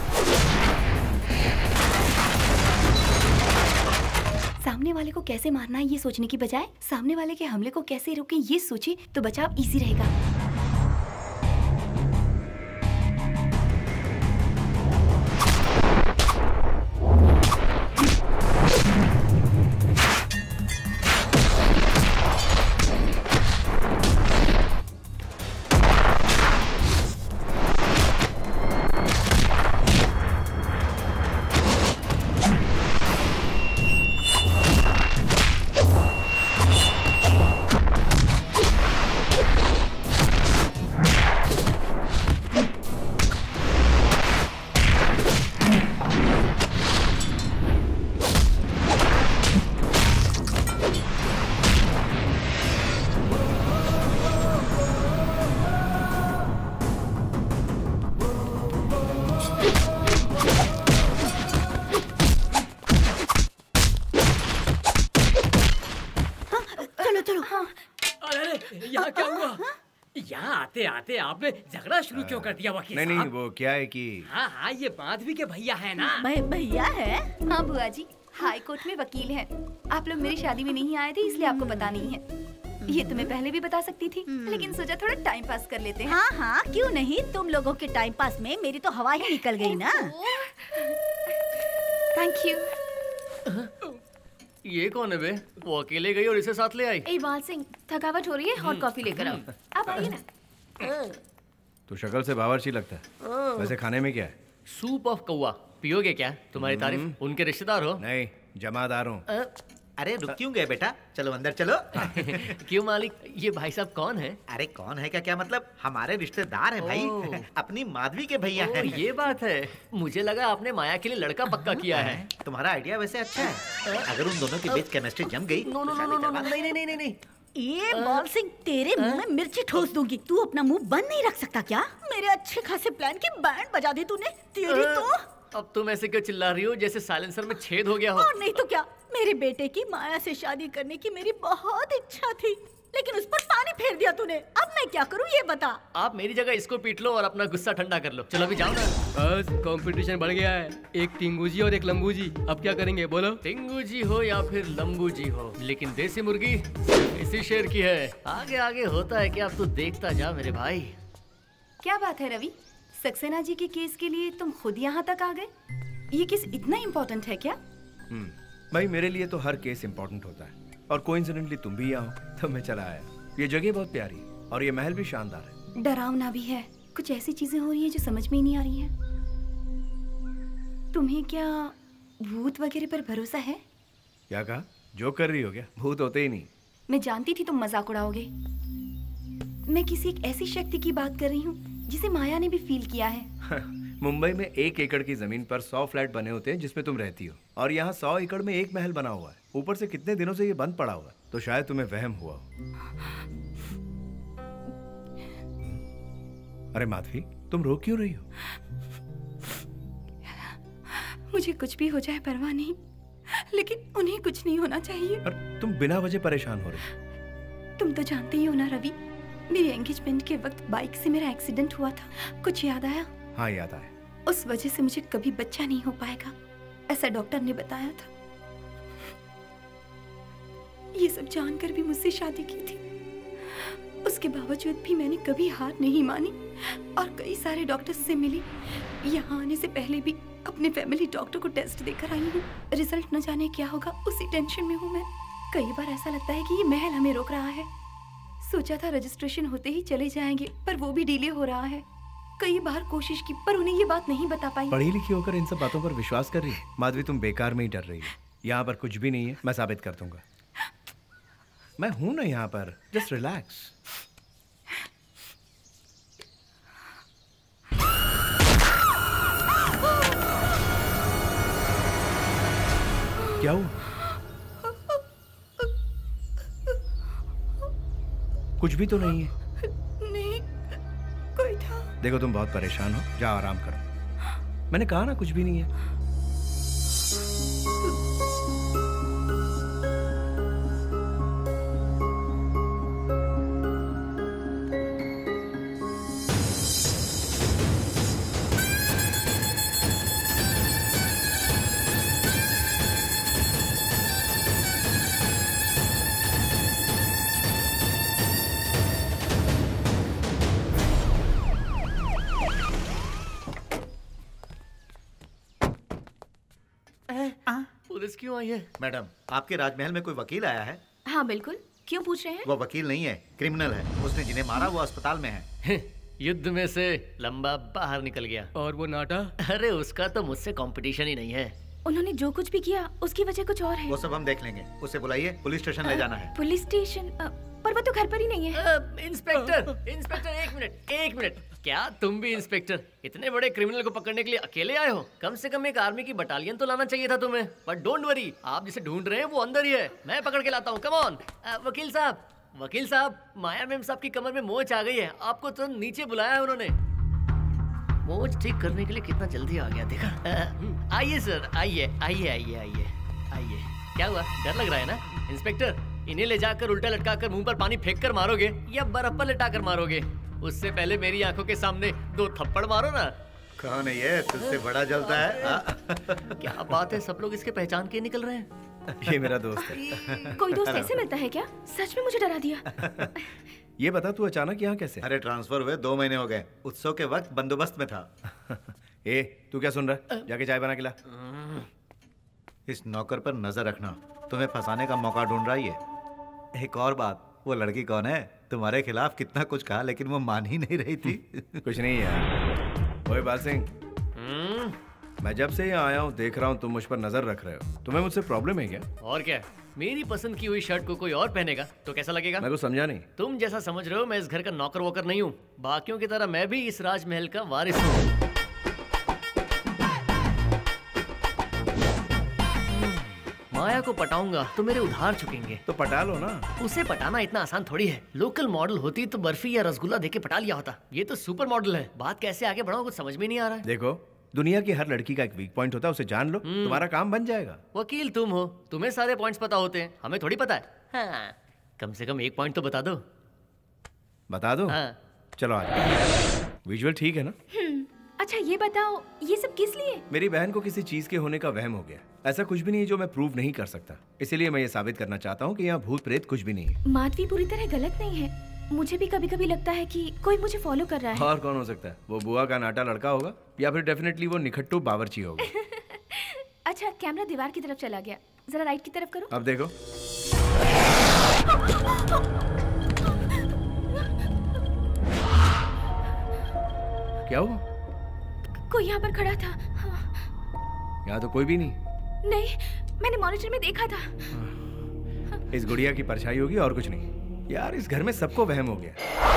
सामने वाले को कैसे मारना है ये सोचने की बजाय सामने वाले के हमले को कैसे रोकें ये सोचे तो बचाव इजी रहेगा। आते आपने झगड़ा शुरू क्यों कर दिया वकील साहब? नहीं, वो क्या है कि हाँ, ये माधवी के भैया है ना। भैया है? हाँ बुआ जी, हाई कोर्ट में वकील हैं। आप लोग मेरी शादी में नहीं आए थे इसलिए आपको पता नहीं है। ये तुम्हें पहले भी बता सकती थी, लेकिन सोचा थोड़ा टाइम पास कर लेते हैं। हाँ हाँ, क्यों नहीं। तुम लोगों के टाइम पास में मेरी तो हवा ही निकल गई ना। Thank you. ये कौन है बे? वो अकेले गई और इसे साथ ले आई। इकबाल सिंह, थकावट हो रही है, हॉट कॉफी लेकर आओ। आप आइए ना। तो शक्ल से बावर्ची लगता है। वैसे खाने में क्या है? सूप ऑफ कौवा। पियोगे क्या? तुम्हारी तारीफ। उनके रिश्तेदार हो? नहीं, जमादार हूँ। अरे रुक क्यों गए बेटा? चलो अंदर चलो। क्यों मालिक, ये भाई साहब कौन है? अरे कौन है क्या मतलब हमारे रिश्तेदार हैं भाई। अपनी माधवी के भैया हैं। ये बात है, मुझे लगा आपने माया के लिए लड़का पक्का किया है। तुम्हारा आइडिया वैसे अच्छा है। अगर उन दोनों के बीच केमिस्ट्री जम गई। नो नो नो नो नहीं। ये बाल सिंह, तेरे मुंह में मिर्ची ठोस दूंगी। तू अपना मुंह बंद नहीं रख सकता क्या? मेरे अच्छे खासे प्लान की बैंड बजा दी तूने। तेरी तो अब तुम ऐसे क्यों चिल्ला रही हो जैसे साइलेंसर में छेद हो गया हो? और नहीं तो क्या, मेरे बेटे की माया से शादी करने की मेरी बहुत इच्छा थी, लेकिन उस पर पानी फेर दिया तूने। अब मैं क्या करूं ये बता। आप मेरी जगह इसको पीट लो और अपना गुस्सा ठंडा कर लो। चलो अभी जाओ ना। बस कंपटीशन बढ़ गया है, एक टिंगू जी और एक लंबू जी। अब क्या करेंगे बोलो? टिंगू जी हो या फिर लंबू जी हो, लेकिन देसी मुर्गी इसी शेर की है। आगे आगे होता है कि आप तो देखता जा मेरे भाई। क्या बात है रवि, सक्सेना जी के केस के लिए तुम खुद यहाँ तक आ गए? ये केस इतना इम्पोर्टेंट है क्या? भाई मेरे लिए तो हर केस इम्पोर्टेंट होता है और कोइंसिडेंटली तुम भी यहाँ हो तो मैं चला आया। ये जगह बहुत प्यारी है और ये महल भी शानदार है। डरावना भी है। कुछ ऐसी चीजें हो रही हैं जो समझ में ही नहीं आ रही हैं। तुम्हें क्या भूत वगैरह पर भरोसा है? क्या कहा? जो कर रही हो क्या? भूत होते ही नहीं। मैं जानती थी तुम मजाक उड़ाओगे। मैं किसी एक ऐसी शक्ति की बात कर रही हूँ जिसे माया ने भी फील किया है। मुंबई में 1 एकड़ की जमीन पर 100 फ्लैट बने होते हैं जिसमें तुम रहती हो, और यहाँ 100 एकड़ में एक महल बना हुआ है। ऊपर से कितने दिनों से ये बंद पड़ा हुआ है, तो शायद तुम्हें वहम हुआ हो। अरे माधवी, तुम रो क्यों रही हो? मुझे कुछ भी हो जाए परवाह नहीं, लेकिन उन्हें कुछ नहीं होना चाहिए। और तुम बिना वजह परेशान हो रही। तुम तो जानते ही हो ना रवि, मेरी एंगेजमेंट के वक्त बाइक से मेरा एक्सीडेंट हुआ था। कुछ याद आया? हाँ याद आया। उस वजह से मुझे कभी बच्चा नहीं हो पाएगा, ऐसा डॉक्टर ने बताया था। ये सब जानकर भी मुझसे शादी की थी। उसके बावजूद भी मैंने कभी हार नहीं मानी और कई सारे डॉक्टर्स से मिली। यहाँ आने से पहले भी अपने फैमिली डॉक्टर को टेस्ट देकर आई हूँ। रिजल्ट न जाने क्या होगा, उसी टेंशन में हूँ मैं। कई बार ऐसा लगता है कि ये महल हमें रोक रहा है। सोचा था रजिस्ट्रेशन होते ही चले जाएंगे, पर वो भी डिले हो रहा है। कई बार कोशिश की, पर उन्हें ये बात नहीं बता पाई। पढ़ी लिखी होकर इन सब बातों पर विश्वास कर रही है। माधवी, तुम बेकार में ही डर रही है। यहाँ पर कुछ भी नहीं है, मैं साबित कर दूंगा। मैं हूं ना यहाँ पर, जस्ट रिलैक्स। क्या हुआ? कुछ भी तो नहीं है। नहीं, कोई था। देखो तुम बहुत परेशान हो, जाओ आराम करो। मैंने कहा ना कुछ भी नहीं है। पुलिस क्यों आई है? मैडम, आपके राजमहल में कोई वकील आया है? हाँ बिल्कुल, क्यों पूछ रहे हैं? वो वकील नहीं है, क्रिमिनल है। उसने जिन्हें मारा वो अस्पताल में है। युद्ध में से लंबा बाहर निकल गया। और वो नाटा? अरे उसका तो मुझसे कंपटीशन ही नहीं है। उन्होंने जो कुछ भी किया उसकी वजह कुछ और है। वो सब हम देख लेंगे। उसे बुलाइए, पुलिस स्टेशन ले जाना है। Police station? पर वो तो घर पर ही नहीं है। इंस्पेक्टर, इंस्पेक्टर, एक मिनट। क्या तुम भी इंस्पेक्टर? इतने बड़े क्रिमिनल को पकड़ने के लिए अकेले आए हो? कम से कम एक आर्मी की बटालियन तो लाना चाहिए था तुम्हें। बट डोंट वरी, आप जिसे ढूंढ रहे हैं वो अंदर ही है। मैं पकड़ के लाता हूँ। Come on. वकील साहब, माया मैम साहब की कमर में मोच आ गई है। आपको तुरंत नीचे बुलाया है उन्होंने। मोच ठीक करने के लिए कितना जल्दी आ गया, देखा? आइए सर, आइए। क्या हुआ, डर लग रहा है ना? इंस्पेक्टर, इन्हें ले जाकर उल्टा लटकाकर मुंह पर पानी फेंक कर मारोगे या बर्फ पर लटा कर मारोगे? उससे पहले मेरी आंखों के सामने 2 थप्पड़ मारो ना। कौन है ये? तुझसे बड़ा जलता है? क्या बात है, सब लोग इसके पहचान के निकल रहे हैं। ये मेरा दोस्त है। कोई दोस्त ऐसे मिलता है क्या? सच में मुझे डरा दिया। ये बता, तू अचानक यहाँ कैसे? अरे ट्रांसफर हुए 2 महीने हो गए। उत्सव के वक्त बंदोबस्त में था। ए, तू क्या सुन रहा है? जाके चाय बना के ला। इस नौकर पर नजर रखना, तुम्हें फंसाने का मौका ढूंढ रहा है। एक और बात, वो लड़की कौन है? तुम्हारे खिलाफ कितना कुछ कहा लेकिन वो मान ही नहीं रही थी। कुछ नहीं यार। ओए बाल सिंह, मैं जब से यहाँ आया हूँ देख रहा हूँ तुम मुझ पर नजर रख रहे हो। तुम्हें मुझसे प्रॉब्लम है क्या? और क्या, मेरी पसंद की हुई शर्ट को कोई और पहनेगा तो कैसा लगेगा? मैं कुछ समझा नहीं। तुम जैसा समझ रहे हो, मैं इस घर का नौकर वोकर नहीं हूँ। बाकियों की तरह मैं भी इस राजमहल का वारिस हूँ। माया को पटाऊंगा तो मेरे उधार चुकेंगे। तो पटा लो ना। उसे पटाना इतना आसान थोड़ी है। लोकल मॉडल होती तो बर्फी या रसगुल्ला देके पटा लिया होता। ये तो सुपर मॉडल है। बात कैसे आगे बढ़ाऊं कुछ समझ में नहीं आ रहा है। देखो, दुनिया की हर लड़की का एक वीक पॉइंट होता है, उसे जान लो, तुम्हारा काम बन जाएगा। वकील तुम हो, तुम्हें सारे पॉइंट्स पता होते हैं, हमें थोड़ी पता है। हाँ, कम से कम एक पॉइंट तो बता दो। बता दो? हाँ। चलो आ जाओ। विजुअल ठीक है ना? अच्छा ये बताओ, ये सब किस लिए? मेरी बहन को किसी चीज के होने का वहम हो गया। ऐसा कुछ भी नहीं है जो मैं प्रूव नहीं कर सकता, इसीलिए मैं ये साबित करना चाहता हूँ कि यहाँ भूत प्रेत कुछ भी नहीं है। माधवी पूरी तरह गलत नहीं है। मुझे भी कभी कभी लगता है कि कोई मुझे फॉलो कर रहा है। और कौन हो सकता है? वो बुआ का नाटा लड़का होगा या फिर डेफिनेटली वो निखट्टू बावर्ची होगा। अच्छा, कैमरा दीवार की तरफ चला गया, जरा राइट की तरफ करो। अब देखो। क्या हुआ? कोई यहाँ पर खड़ा था। यहाँ तो कोई भी नहीं। नहीं, मैंने मॉनिटर में देखा था। इस गुड़िया की परछाई होगी और कुछ नहीं। यार इस घर में सबको वहम हो गया।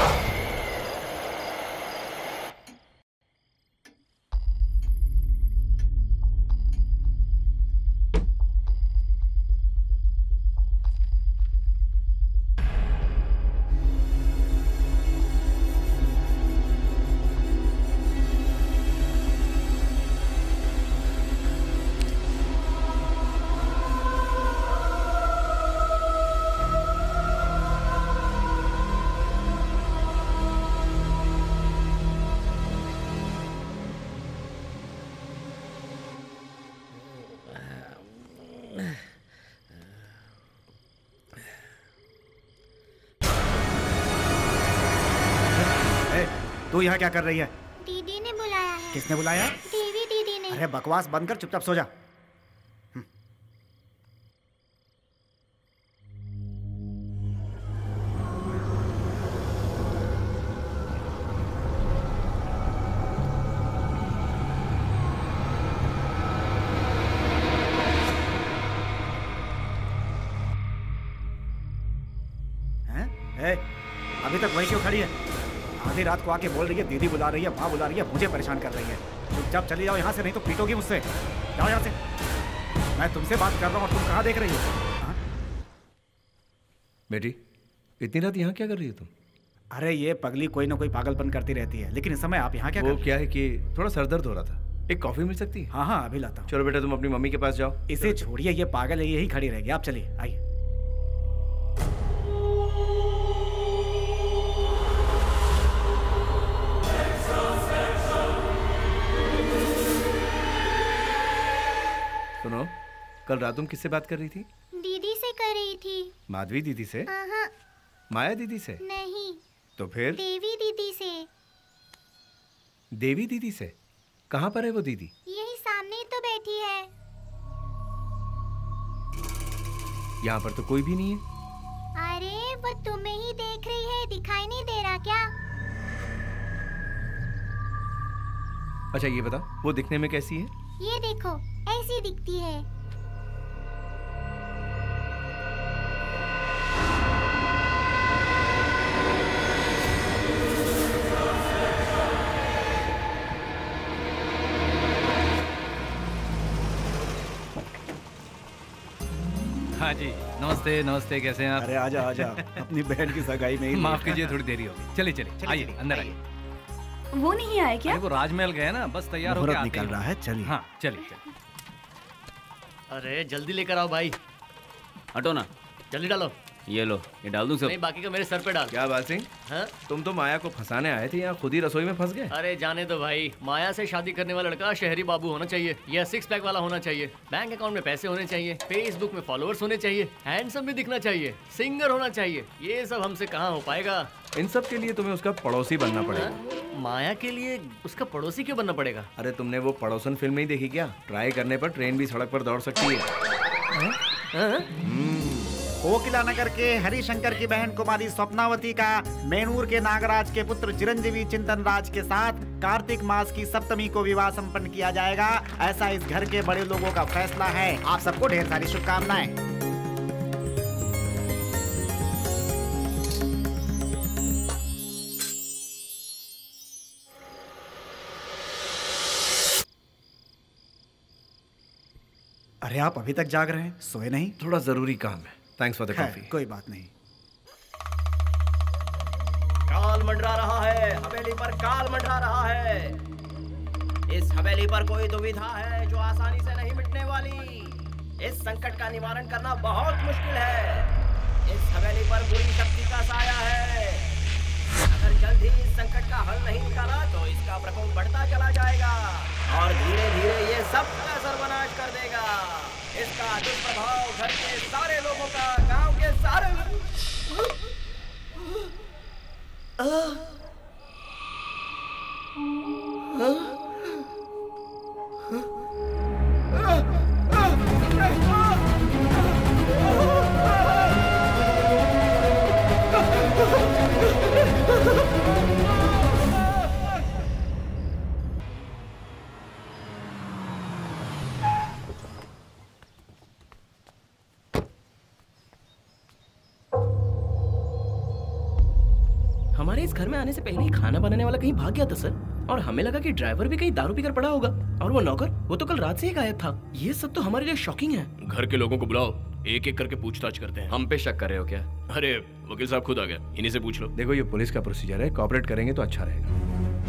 तू यहाँ क्या कर रही है? दीदी ने बुलाया है। किसने बुलाया? देवी दीदी ने। अरे बकवास बंद कर, चुपचाप सो जा। अभी तक वही क्यों खड़ी है? आधी रात को आके बोल रही है दीदी बुला रही है, माँ बुला रही है, मुझे परेशान कर रही है। चुपचाप चली जाओ यहाँ से, नहीं तो पीटोगी मुझसे। जाओ यहाँ से। मैं तुमसे बात कर रहा हूँ और तुम कहाँ देख रही हो? बेटी, इतनी रात यहाँ क्या कर रही हो तुम? अरे ये पगली कोई ना कोई पागलपन करती रहती है, लेकिन इस समय आप यहाँ क्या कर रही? वो क्या है कि थोड़ा सरदर्द हो रहा था। एक कॉफी मिल सकती है? हाँ हाँ अभी लाता हूँ। चलो बेटा तुम अपनी मम्मी के पास जाओ। इसे छोड़िए, ये पागल है, यही खड़ी रहेगी। आप चलिए, आइए। सुनो, कल रात तुम किससे बात कर रही थी? दीदी से कर रही थी। माधवी दीदी से? माया दीदी से? नहीं। तो फिर? देवी दीदी से। देवी दीदी से? कहाँ पर है वो दीदी? यही सामने ही तो बैठी है। यहाँ पर तो कोई भी नहीं है। अरे वो तुम्हें ही देख रही है, दिखाई नहीं दे रहा क्या? अच्छा ये बता, वो दिखने में कैसी है? ये देखो, ऐसी दिखती है। हाँ जी, नमस्ते नमस्ते, कैसे हैं आप? अरे आजा आजा, अपनी बहन की सगाई में ही। माफ कीजिए, थोड़ी देरी होगी। चलिए चलिए, आइए अंदर आइए। वो नहीं आए क्या? वो राजमहल गए ना, बस तैयार होकर आते निकल रहा है। चलिए। हाँ चलिए चलिए। अरे जल्दी लेकर आओ भाई। हटो ना, जल्दी डालो। ये लो, ये डाल दूं सब? नहीं, बाकी का मेरे सर पे डाल। क्या बात सिंह? हाँ? तुम तो माया को फंसाने आए थे, यहाँ खुद ही रसोई में फंस गए। अरे जाने दो भाई, माया से शादी करने वाला लड़का शहरी बाबू होना चाहिए, या 6 पैक वाला होना चाहिए, बैंक अकाउंट में पैसे होने चाहिए, फेसबुक में फॉलोअर्स होने चाहिए, हैंडसम भी दिखना चाहिए, सिंगर होना चाहिए। ये सब हमसे कहाँ हो पाएगा। इन सब के लिए तुम्हें उसका पड़ोसी बनना पड़ेगा। माया के लिए उसका पड़ोसी क्यों बनना पड़ेगा? अरे तुमने वो पड़ोसन फिल्म नहीं देखी क्या? ट्राई करने पर ट्रेन भी सड़क पर दौड़ सकती है। कोकिला नगर के हरिशंकर की बहन कुमारी स्वप्नावती का मैनूर के नागराज के पुत्र चिरंजीवी चिंतन राज के साथ कार्तिक मास की सप्तमी को विवाह संपन्न किया जाएगा। ऐसा इस घर के बड़े लोगों का फैसला है। आप सबको ढेर सारी शुभकामनाएं। अरे आप अभी तक जाग रहे हैं, सोए नहीं? थोड़ा जरूरी काम है। Thanks for the coffee. कोई बात नहीं। काल मंडरा रहा है, हवेली पर काल मंडरा रहा है। इस हवेली पर कोई दुविधा है जो आसानी से नहीं मिटने वाली। इस संकट का निवारण करना बहुत मुश्किल है। इस हवेली पर बुरी शक्ति का साया है। अगर जल्द ही इस संकट का हल नहीं निकाला तो इसका प्रकोप बढ़ता चला जाएगा और धीरे धीरे ये सब का सर्वनाश कर देगा। इसका दुष्प्रभाव घर के सारे लोगों का, गांव के सारे। हमारे इस घर में आने से पहले ही खाना बनाने वाला कहीं भाग गया था सर, और हमें लगा कि ड्राइवर भी कहीं दारू पीकर पड़ा होगा, और वो नौकर वो तो कल रात से ही गायब था। ये सब तो हमारे लिए शॉकिंग है। घर के लोगों को बुलाओ, एक एक करके पूछताछ करते हैं। हम पे शक कर रहे हो क्या? अरे वकील साहब खुद आ गया, इन्हीं से पूछ लो। देखो ये पुलिस का प्रोसीजर है, कोऑपरेट करेंगे तो अच्छा रहेगा।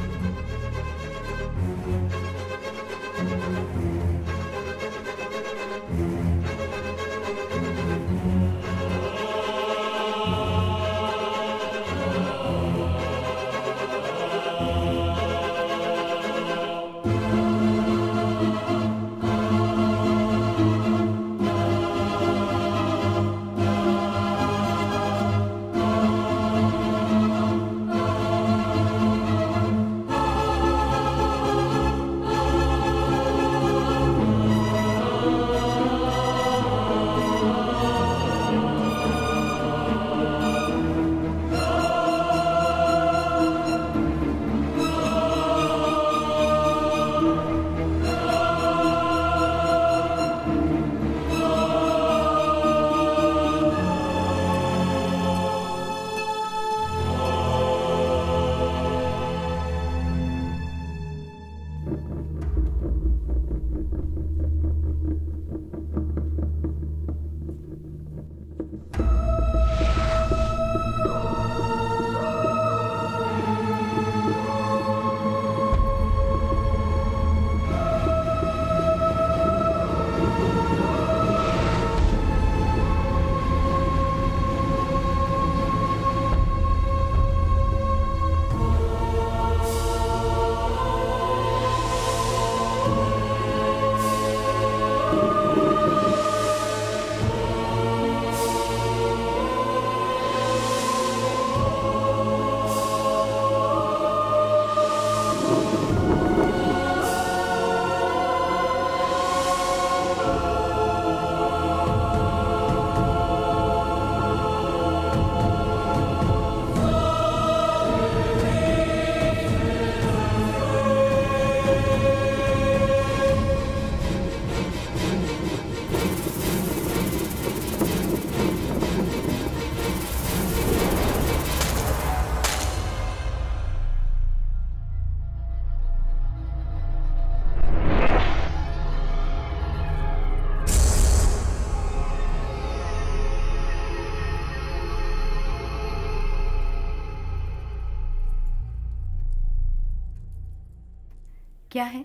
क्या है?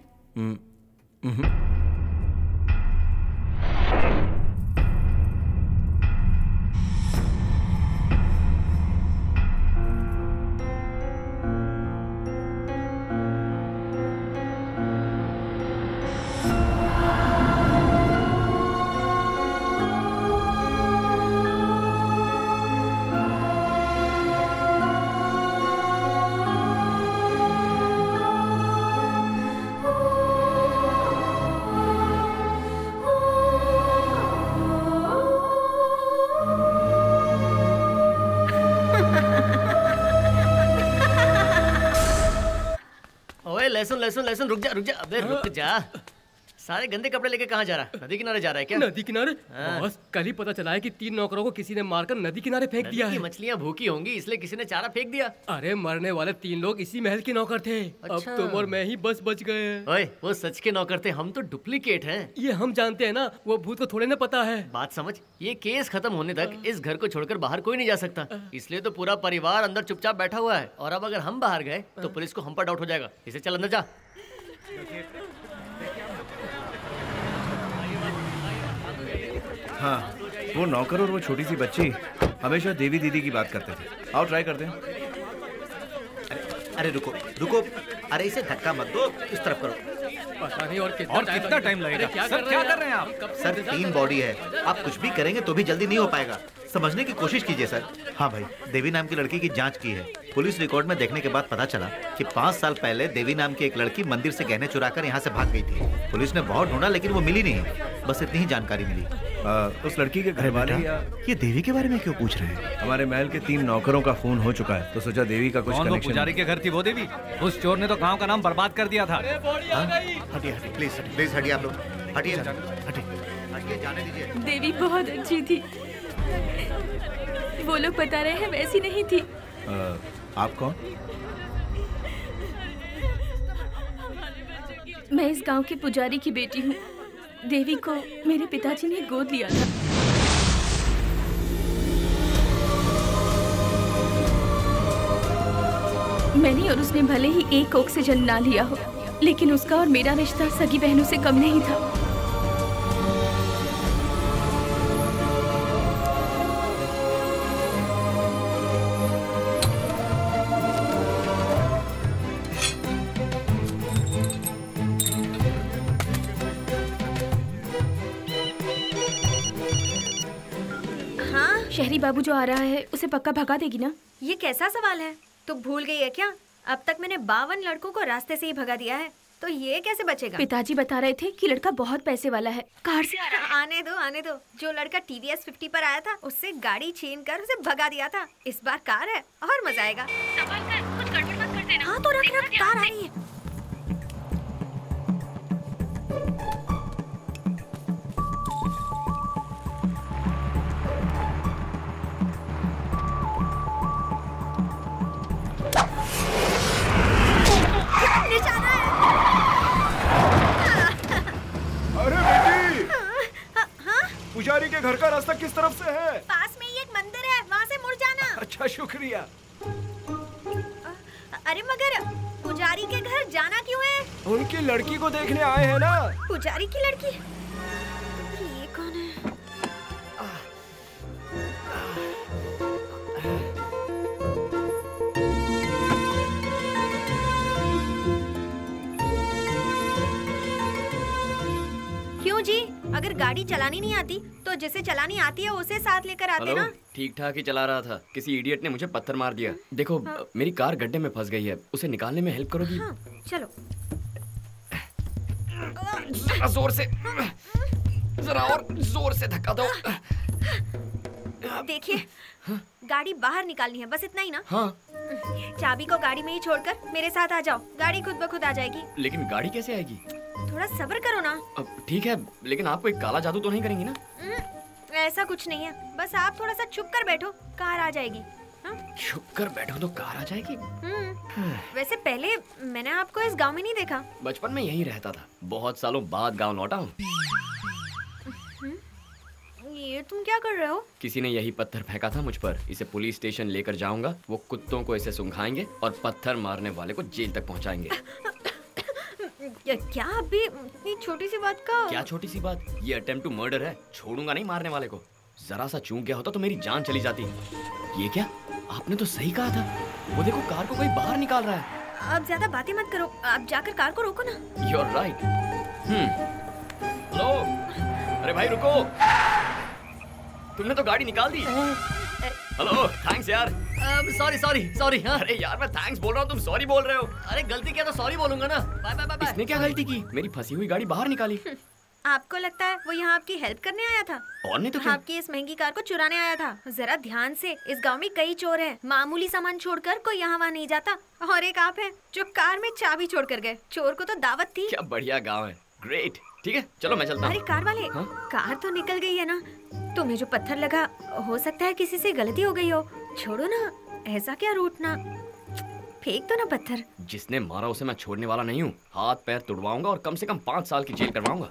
लहसुन लहसुन लहसुन, रुक जा अबे रुक जा। सारे गंदे कपड़े लेके कहाँ जा रहा है? नदी किनारे जा रहा है क्या? नदी किनारे? बस कल ही पता चला है कि 3 नौकरों को किसी ने मारकर नदी किनारे फेंक दिया है। मछलियाँ भूखी होंगी इसलिए किसी ने चारा फेंक दिया। अरे मरने वाले 3 लोग इसी महल के नौकर थे। अच्छा। अब तुम और मैं ही बस बच गए। ओए वो सच के नौकर थे, हम तो डुप्लीकेट हैं। ये हम जानते हैं ना, वो भूत को थोड़े ना पता है। बात समझ, ये केस खत्म होने तक इस घर को छोड़कर बाहर कोई नहीं जा सकता, इसलिए तो पूरा परिवार अंदर चुपचाप बैठा हुआ है। और अब अगर हम बाहर गए तो पुलिस को हम पर डाउट हो जाएगा। इसे चल अंदर जा। हाँ, वो नौकर और वो छोटी सी बच्ची हमेशा देवी दीदी की बात करते थे। आओ ट्राई करते हैं। अरे रुको रुको, अरे इसे धक्का मत दो, इस तरफ करो। पता नहीं और कितना टाइम लगेगा। क्या कर रहे हैं आप? सर 3 बॉडी है, आप कुछ भी करेंगे तो भी जल्दी नहीं हो पाएगा। समझने की कोशिश कीजिए सर। हाँ भाई, देवी नाम की लड़की की जांच की है, पुलिस रिकॉर्ड में देखने के बाद पता चला कि 5 साल पहले देवी नाम की एक लड़की मंदिर से गहने चुराकर यहाँ से भाग गई थी। पुलिस ने बहुत ढूंढा लेकिन वो मिली नहीं, बस इतनी ही जानकारी मिली। उस लड़की के घर वाले या ये देवी के बारे में क्यों पूछ रहे हैं? हमारे महल के 3 नौकरों का खून हो चुका है, तो सोचा देवी का कुछ कौन वो कनेक्शन। पुजारी के घर थी वो देवी? उस चोर ने तो गांव का नाम बर्बाद कर दिया था। हटिए प्लीज हटिए, आप लोग हटिए, हटिए, जाने दीजिए। देवी बहुत अच्छी थी, वो लोग बता रहे हैं वैसी नहीं थी। आप कौन? मैं इस गांव के पुजारी की बेटी हूँ। देवी को मेरे पिताजी ने गोद लिया था। मैंने और उसने भले ही एक कोख से जन्म ना लिया हो, लेकिन उसका और मेरा रिश्ता सगी बहनों से कम नहीं था। शहरी बाबू जो आ रहा है उसे पक्का भगा देगी ना? ये कैसा सवाल है? तू भूल गई है क्या? अब तक मैंने 52 लड़कों को रास्ते से ही भगा दिया है, तो ये कैसे बचेगा? पिताजी बता रहे थे कि लड़का बहुत पैसे वाला है, कार से आ रहा है। आने दो। जो लड़का TVS 50 पर आया था उससे गाड़ी छीन कर उसे भगा दिया था। इस बार कार है और मजा आएगा। संभाल कर, कुछ गड़बड़ मत कर देना। हाँ तो रख, कार आ रही है। अरे बेटी, पुजारी के घर का रास्ता किस तरफ से है? पास में ही एक मंदिर है, वहाँ से मुड़ जाना। अच्छा शुक्रिया। अरे मगर पुजारी के घर जाना क्यों है? उनकी लड़की को देखने आए हैं ना। पुजारी की लड़की? ये कौन है? क्यों जी? अगर गाड़ी चलानी नहीं आती तो जिसे चलानी आती है उसे साथ लेकर आते ना। ठीक ठाक ही चला रहा था, किसी इडियट ने मुझे पत्थर मार दिया। देखो मेरी कार गड्ढे में फंस गई है, उसे निकालने में हेल्प करोगी? हाँ, चलो। जरा जोर से, जरा और जोर से धक्का दो। देखिए, गाड़ी बाहर निकालनी है, बस इतना ही ना। हाँ। चाबी को गाड़ी में ही छोड़कर मेरे साथ आ जाओ, गाड़ी खुद ब खुद आ जाएगी। लेकिन गाड़ी कैसे आएगी? थोड़ा सब्र करो ना। ठीक है, लेकिन आप कोई काला जादू तो नहीं करेंगी ना? ऐसा कुछ नहीं है, बस आप थोड़ा सा छुप कर बैठो, कार आ जाएगी। छुप कर बैठो तो कार आ जाएगी? वैसे पहले मैंने आपको इस गांव में नहीं देखा। बचपन में यहीं रहता था, बहुत सालों बाद गांव लौटा हूँ। ये तुम क्या कर रहे हो? किसी ने यही पत्थर फेंका था मुझ पर, इसे पुलिस स्टेशन लेकर जाऊंगा, वो कुत्तों को इसे सुंघाएंगे और पत्थर मारने वाले को जेल तक पहुंचाएंगे। क्या अभी इतनी छोटी सी बात का? क्या छोटी सी बात? ये अटेम्प्ट टू मर्डर है, छोड़ूंगा नहीं मारने वाले को। जरा सा चूक गया होता तो मेरी जान चली जाती। ये क्या? आपने तो सही कहा था, वो देखो कार को कोई बाहर निकाल रहा है। अब ज्यादा बातें मत करो, आप जाकर कार को रोको ना। You're right. हेलो, अरे भाई रुको, तुमने तो गाड़ी निकाल दी। हेलो, थैंक्स यार। सॉरी। अरे यार मैं थैंक्स बोल रहा हूँ, तुम सॉरी बोल रहे हो। अरे गलती किया तो सॉरी बोलूंगा ना। बाय। इसने क्या गलती की? मेरी फंसी हुई गाड़ी बाहर निकाली। आपको लगता है वो यहाँ आपकी हेल्प करने आया था? और नहीं तो क्या? आपकी इस महंगी कार को चुराने आया था। जरा ध्यान से, इस गांव में कई चोर हैं, मामूली सामान छोड़कर कोई यहाँ वहाँ नहीं जाता। और एक आप हैं जो कार में चाबी छोड़कर गए। चोर को तो दावत थी। क्या बढ़िया गाँव है, ग्रेट। ठीक है चलो मैं चलता हूँ। अरे कार वाले, कार तो निकल गई है ना। तुम्हें जो पत्थर लगा, हो सकता है किसी से गलती हो गई हो। छोड़ो ना, ऐसा क्या रूठना, फेंक दो ना पत्थर। जिसने मारा उसे मैं छोड़ने वाला नहीं हूँ। हाथ पैर तुड़वाऊंगा और कम से कम 5 साल की जेल करवाऊंगा।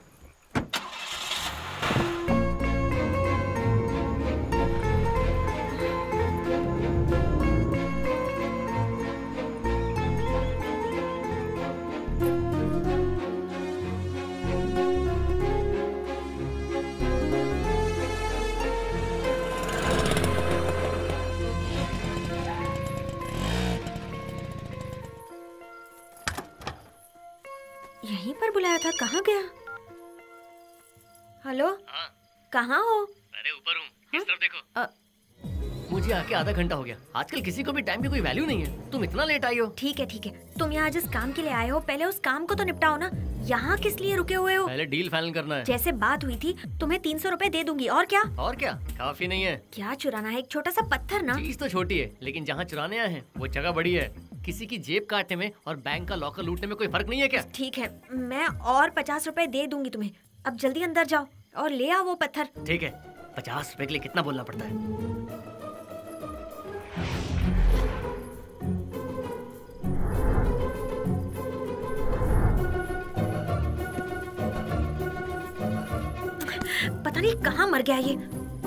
यहीं पर बुलाया था, कहाँ गया? हेलो, कहाँ हो? अरे ऊपर हूँ, किस तरफ देखो? मुझे आके आधा घंटा हो गया। आजकल किसी को भी टाइम की कोई वैल्यू नहीं है। तुम इतना लेट आई हो। ठीक है तुम यहाँ जिस काम के लिए आए हो पहले उस काम को तो निपटाओ ना। यहाँ किस लिए रुके हुए हो? पहले डील फाइनल करना है। जैसे बात हुई थी तुम्हें 300 रुपए दे दूंगी। और क्या? काफी नहीं है। क्या चुराना है? एक छोटा सा पत्थर ना। चीज तो छोटी है लेकिन जहाँ चुराने आए हैं वो जगह बड़ी है। किसी की जेब काटने में और बैंक का लॉकर लूटने में कोई फर्क नहीं है क्या? ठीक है मैं और 50 रुपए दे दूंगी तुम्हें। अब जल्दी अंदर जाओ और ले आओ वो पत्थर। ठीक है 50 रुपए के लिए कितना बोलना पड़ता है? पता नहीं कहाँ मर गया ये।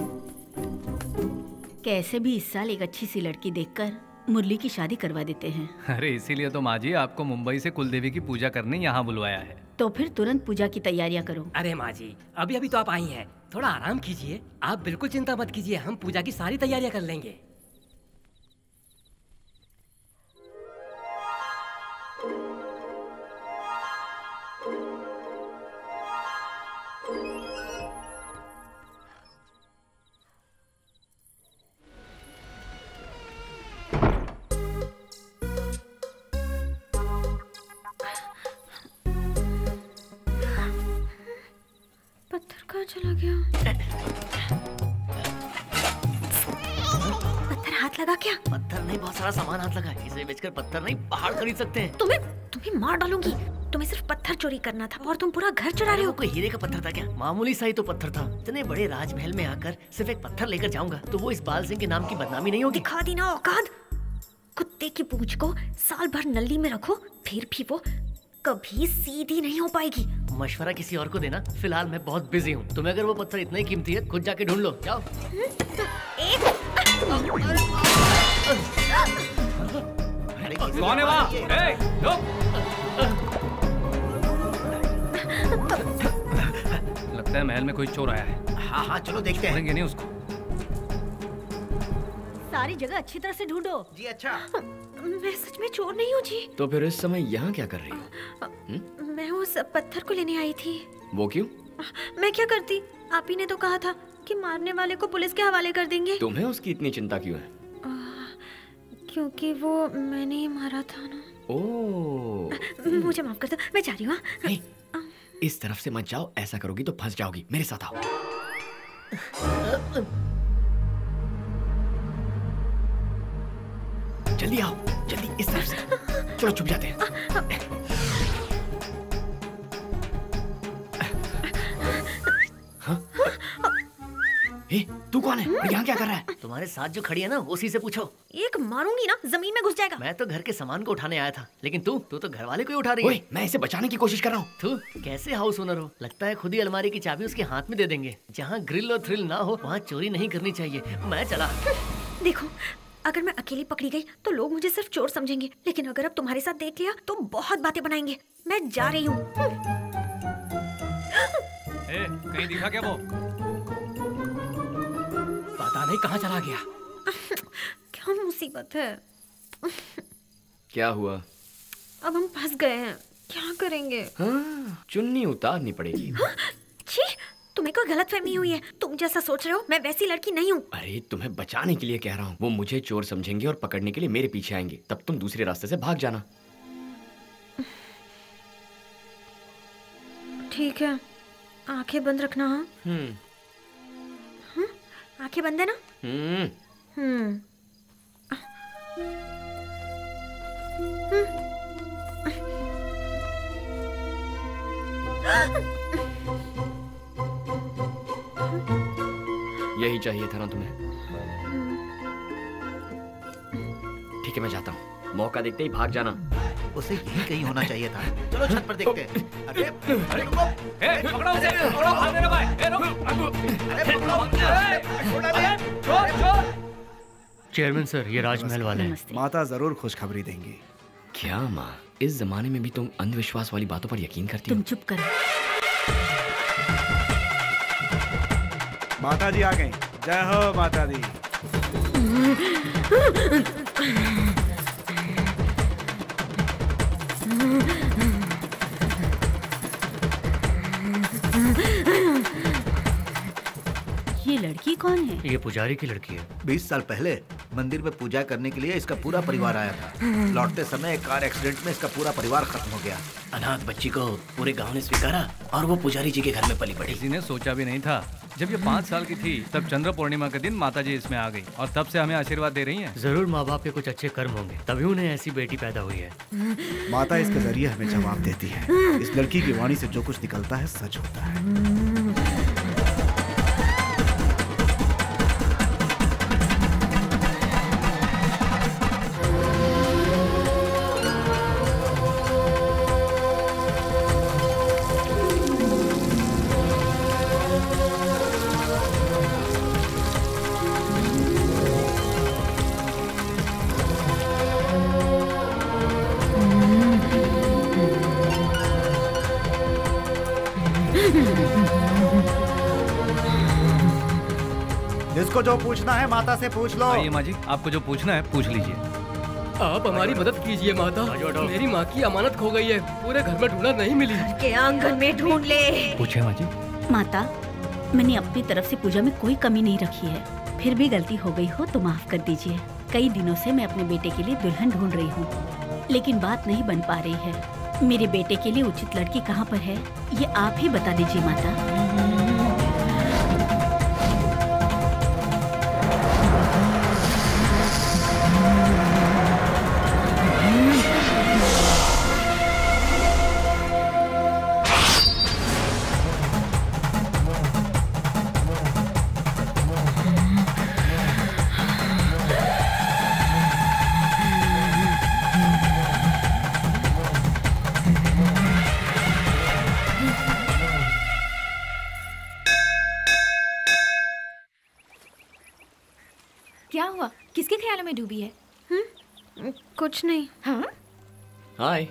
कैसे भी इस साल एक अच्छी सी लड़की देखकर मुरली की शादी करवा देते हैं। अरे इसीलिए तो माँ जी आपको मुंबई से कुलदेवी की पूजा करने यहाँ बुलवाया है। तो फिर तुरंत पूजा की तैयारियां करो। अरे माँ जी अभी तो आप आई हैं, थोड़ा आराम कीजिए। आप बिल्कुल चिंता मत कीजिए, हम पूजा की सारी तैयारियां कर लेंगे। चला गया। पत्थर हाथ लगा क्या? पत्थर नहीं, बहुत सारा सामान हाथ लगा। इसे बेचकर पत्थर नहीं पहाड़ खरीद सकते हैं। तुम्हें मार डालूंगी। तुम्हें सिर्फ पत्थर चोरी करना था और तुम पूरा घर चुरा रहे हो। कोई हीरे का पत्थर था क्या? मामूली सा ही तो पत्थर था। इतने बड़े राजमहल में आकर सिर्फ एक पत्थर लेकर जाऊंगा तो वो इस बाल सिंह के नाम की बदनामी नहीं होगी? दिखा दी ना औकात। कुत्ते की पूंछ को साल भर नल्ली में रखो फिर भी वो कभी सीधी नहीं हो पाएगी। मशवरा किसी और को देना। फिलहाल मैं बहुत बिजी हूँ। तुम्हें अगर वो पत्थर इतना ही कीमती है खुद जाके ढूंढ लो। जाओ। कौन है वहाँ? लगता है महल में कोई चोर आया है। हाँ चलो देखते हैं। नहीं उसको। सारी जगह अच्छी तरह से ढूंढो। जी अच्छा। मैं सच में चोर नहीं हूँ जी। तो फिर इस समय यहाँ क्या कर रही हो? मैं उस पत्थर को लेने आई थी। वो क्यों? मैं क्या करती? आप ही ने तो कहा था कि मारने वाले को पुलिस के हवाले कर देंगे। तुम्हें उसकी इतनी चिंता क्यों है? क्योंकि वो मैंने ही मारा था ना। ओह। मुझे माफ कर दो, मैं जा रही हूँ। इस तरफ से मत जाओ, ऐसा करोगी तो फंस जाओगी। मेरे साथ आओ। जल्दी आओ, जल्दी इस तरफ से। चलो छुप जाते हैं। तू कौन है? यहाँ क्या कर रहा है? तुम्हारे साथ जो खड़ी है ना उसी से पूछो। एक मारूंगी ना, जमीन में घुस जाएगा। मैं तो घर के सामान को उठाने आया था लेकिन तू तो घर वाले को ही उठा रही है। मैं इसे बचाने की कोशिश कर रहा हूँ। तू कैसे हाउस ओनर हो? लगता है खुद ही अलमारी की चाबी उसके हाथ में दे देंगे। जहाँ ग्रिल और थ्रिल ना हो वहाँ चोरी नहीं करनी चाहिए। मैं चला। देखो अगर मैं अकेली पकड़ी गई तो लोग मुझे सिर्फ चोर समझेंगे, लेकिन अगर अब तुम्हारे साथ देख लिया तो बहुत बातें बनाएंगे। मैं जा रही हूँ। कहीं दिखा क्या वो? पता नहीं कहाँ चला गया। क्या मुसीबत है। क्या हुआ? अब हम फंस गए हैं, क्या करेंगे? हाँ, चुन्नी उतारनी पड़ेगी। छी, तुम्हें कोई गलतफहमी हुई है। तुम जैसा सोच रहे हो मैं वैसी लड़की नहीं हूँ। अरे तुम्हें बचाने के लिए कह रहा हूँ। वो मुझे चोर समझेंगे और पकड़ने के लिए मेरे पीछे आएंगे। तब तुम दूसरे रास्ते से भाग जाना। ठीक है, आंखें बंद रखना। हाँ आंखें बंद है ना? यही चाहिए था ना तुम्हें? ठीक है मैं जाता हूँ। मौका देखते ही भाग जाना। उसे यही कहीं होना चाहिए था। चलो छत पर देखते हैं। अरे पकड़ो उसे, पकड़ो, भागने ना पाए। चेयरमैन सर, ये राजमहल वाले हैं। माता जरूर खुशखबरी देंगी। क्या माँ, इस जमाने में भी तुम अंधविश्वास वाली बातों पर यकीन करती हो? तुम चुप करो। माता जी आ गई। जय हो माता दी। ये लड़की कौन है? ये पुजारी की लड़की है। 20 साल पहले मंदिर में पूजा करने के लिए इसका पूरा परिवार आया था। लौटते समय एक कार एक्सीडेंट में इसका पूरा परिवार खत्म हो गया। अनाथ बच्ची को पूरे गांव ने स्वीकारा और वो पुजारी जी के घर में पली बड़ी। किसी ने सोचा भी नहीं था। जब ये 5 साल की थी तब चंद्र पूर्णिमा के दिन माताजी इसमें आ गई और तब से हमें आशीर्वाद दे रही हैं। जरूर माँ बाप के कुछ अच्छे कर्म होंगे, तभी उन्हें ऐसी बेटी पैदा हुई है। माता इसके जरिए हमें जवाब देती है। इस लड़की की वाणी से जो कुछ निकलता है सच होता है। जिसको जो पूछना है माता से पूछ लो। आइए माँ जी, आपको जो पूछना है पूछ लीजिए। आप हमारी मदद कीजिए माता। मेरी माँ की अमानत खो गई है, पूरे घर में ढूंढा नहीं मिली। के आंगन में ढूंढ ले। पूछे माँ जी। माता, मैंने अपनी तरफ से पूजा में कोई कमी नहीं रखी है। फिर भी गलती हो गई हो तो माफ कर दीजिए। कई दिनों से मैं अपने बेटे के लिए दुल्हन ढूंढ रही हूँ, लेकिन बात नहीं बन पा रही है। मेरे बेटे के लिए उचित लड़की कहाँ पर है, ये आप ही बता दीजिए माता। क्या हुआ? किसके ख्यालों में डूबी है? कुछ नहीं। हाँ? हाय।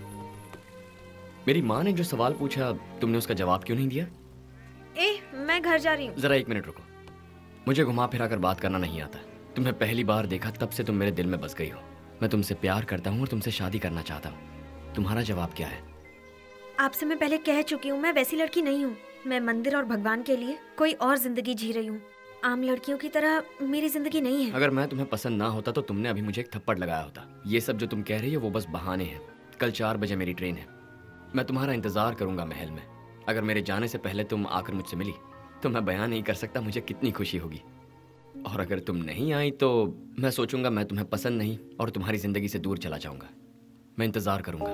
मेरी माँ ने जो सवाल पूछा तुमने उसका जवाब क्यों नहीं दिया? मैं घर जा रही हूँ। जरा 1 मिनट रुको। मुझे घुमा फिरा कर बात करना नहीं आता। तुम्हें पहली बार देखा तब से तुम मेरे दिल में बस गई हो। मैं तुमसे प्यार करता हूँ और तुमसे शादी करना चाहता हूँ। तुम्हारा जवाब क्या है? आपसे मैं पहले कह चुकी हूँ, मैं वैसी लड़की नहीं हूँ। मैं मंदिर और भगवान के लिए कोई और जिंदगी जी रही हूँ। आम लड़कियों की तरह मेरी जिंदगी नहीं है। अगर मैं तुम्हें पसंद ना होता तो तुमने अभी मुझे एक थप्पड़ लगाया होता। ये सब जो तुम कह रही हो वो बस बहाने हैं। कल 4 बजे मेरी ट्रेन है। मैं तुम्हारा इंतजार करूंगा महल में। अगर मेरे जाने से पहले तुम आकर मुझसे मिली तो मैं बयान नहीं कर सकता मुझे कितनी खुशी होगी। और अगर तुम नहीं आई तो मैं सोचूंगा मैं तुम्हें पसंद नहीं और तुम्हारी जिंदगी से दूर चला जाऊंगा। मैं इंतजार करूंगा।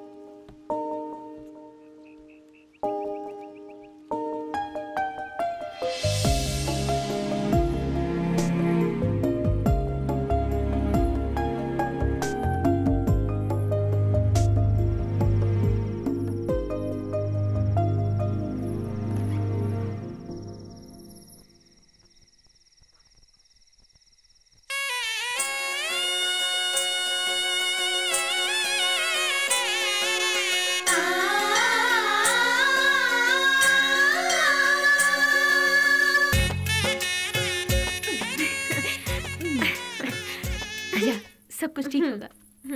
सब कुछ ठीक होगा।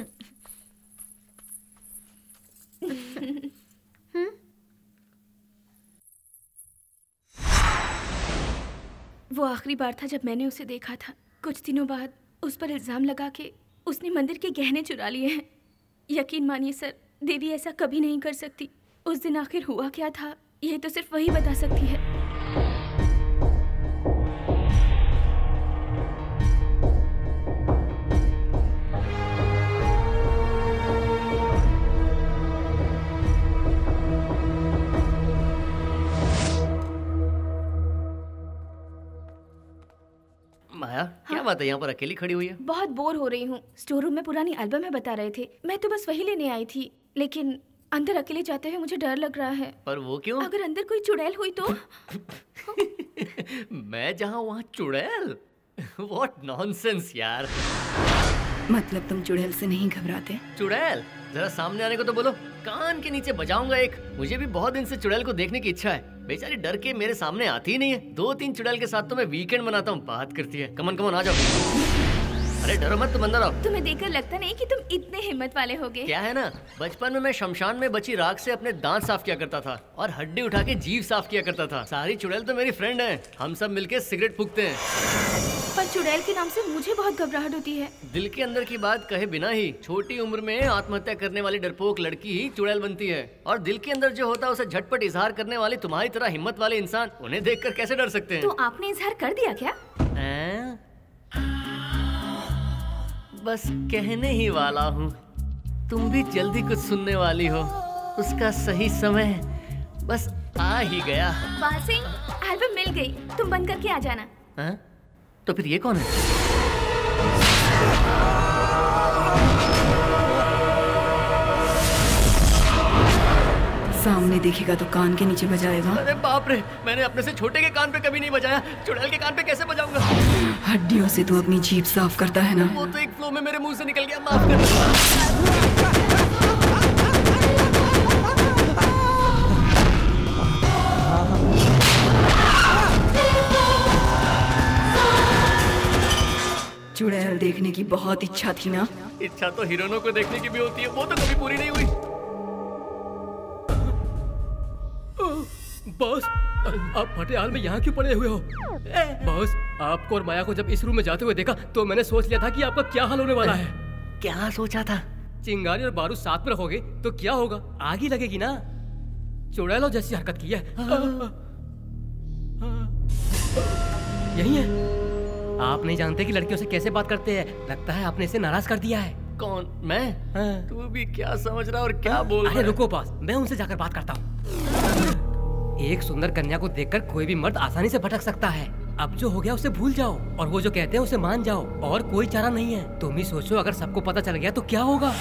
वो आखिरी बार था जब मैंने उसे देखा था। कुछ दिनों बाद उस पर इल्जाम लगा के उसने मंदिर के गहने चुरा लिए हैं। यकीन मानिए सर, देवी ऐसा कभी नहीं कर सकती। उस दिन आखिर हुआ क्या था ये तो सिर्फ वही बता सकती है। माया, क्या बात है यहाँ पर अकेली खड़ी हुई है? बहुत बोर हो रही हूँ। स्टोर रूम में पुरानी एल्बम है बता रहे थे। मैं तो बस वही लेने आई थी, लेकिन अंदर अकेले जाते हुए मुझे डर लग रहा है। पर वो क्यों? अगर अंदर कोई चुड़ैल हुई तो? मैं जहाँ वहाँ चुड़ैल? What nonsense यार। मतलब तुम चुड़ैल से नहीं घबराते? चुड़ैल? जरा सामने आने को तो बोलो, कान के नीचे बजाऊंगा एक। मुझे भी बहुत दिन से चुड़ैल को देखने की इच्छा है। बेचारी डर के मेरे सामने आती ही नहीं है। 2-3 चुड़ैल के साथ तो मैं वीकेंड मनाता हूँ, बात करती है। कमन कमन आ जाओ। अरे डरो मत, तुम अंदर आओ। तुम्हें देखकर लगता नहीं कि तुम इतने हिम्मत वाले होगे। क्या है ना, बचपन में मैं शमशान में बची राख से अपने दांत साफ किया करता था और हड्डी उठा के जीभ साफ किया करता था। सारी चुड़ैल तो मेरी फ्रेंड है, हम सब मिलके सिगरेट फूकते हैं। पर चुड़ैल के नाम से मुझे बहुत घबराहट होती है। दिल के अंदर की बात कहे बिना ही छोटी उम्र में आत्महत्या करने वाली डरपोक लड़की ही चुड़ैल बनती है। और दिल के अंदर जो होता है उसे झटपट इजहार करने वाली तुम्हारी तरह हिम्मत वाले इंसान, उन्हें देखकर कैसे डर सकते हैं? तो आपने इजहार कर दिया क्या? बस कहने ही वाला हूँ, तुम भी जल्दी कुछ सुनने वाली हो। उसका सही समय बस आ ही गया। बाल सिंह, एल्बम मिल गई, तुम बंद करके आ जाना। हाँ? तो फिर ये कौन है? सामने देखेगा तो कान के नीचे बजाएगा। अरे बाप रे, मैंने अपने से छोटे के कान पे कभी नहीं बजाया, चुड़ैल के कान पे कैसे बजाऊंगा? हड्डियों से तू अपनी जीभ साफ करता है ना? वो तो एक फ्लो में मेरे मुंह से निकल गया, माफ कर। चुड़ैल देखने की बहुत इच्छा थी ना? इच्छा तो हीरोइनों को देखने की भी होती है, वो तो कभी पूरी नहीं हुई। बॉस, आप फटे हाल में यहाँ क्यों पड़े हुए हो? बॉस, आपको और माया को जब इस रूम में जाते हुए देखा तो मैंने सोच लिया था कि आपका क्या हाल होने वाला है। क्या सोचा था? चिंगारी और बारूद साथ में रखोगे तो क्या होगा? आग ही लगेगी ना। चुड़ैलों जैसी हरकत की है। यही है। आप नहीं जानते कि लड़कियों से कैसे बात करते हैं। लगता है आपने इसे नाराज कर दिया है। कौन? मैं? तू भी क्या समझ रहा और क्या बोल रहा है? रुको पास, मैं उनसे जाकर बात करता हूँ। एक सुंदर कन्या को देखकर कोई भी मर्द आसानी से भटक सकता है। अब जो हो गया उसे भूल जाओ और वो जो कहते हैं उसे मान जाओ, और कोई चारा नहीं है। तुम ही सोचो, अगर सबको पता चल गया तो क्या होगा?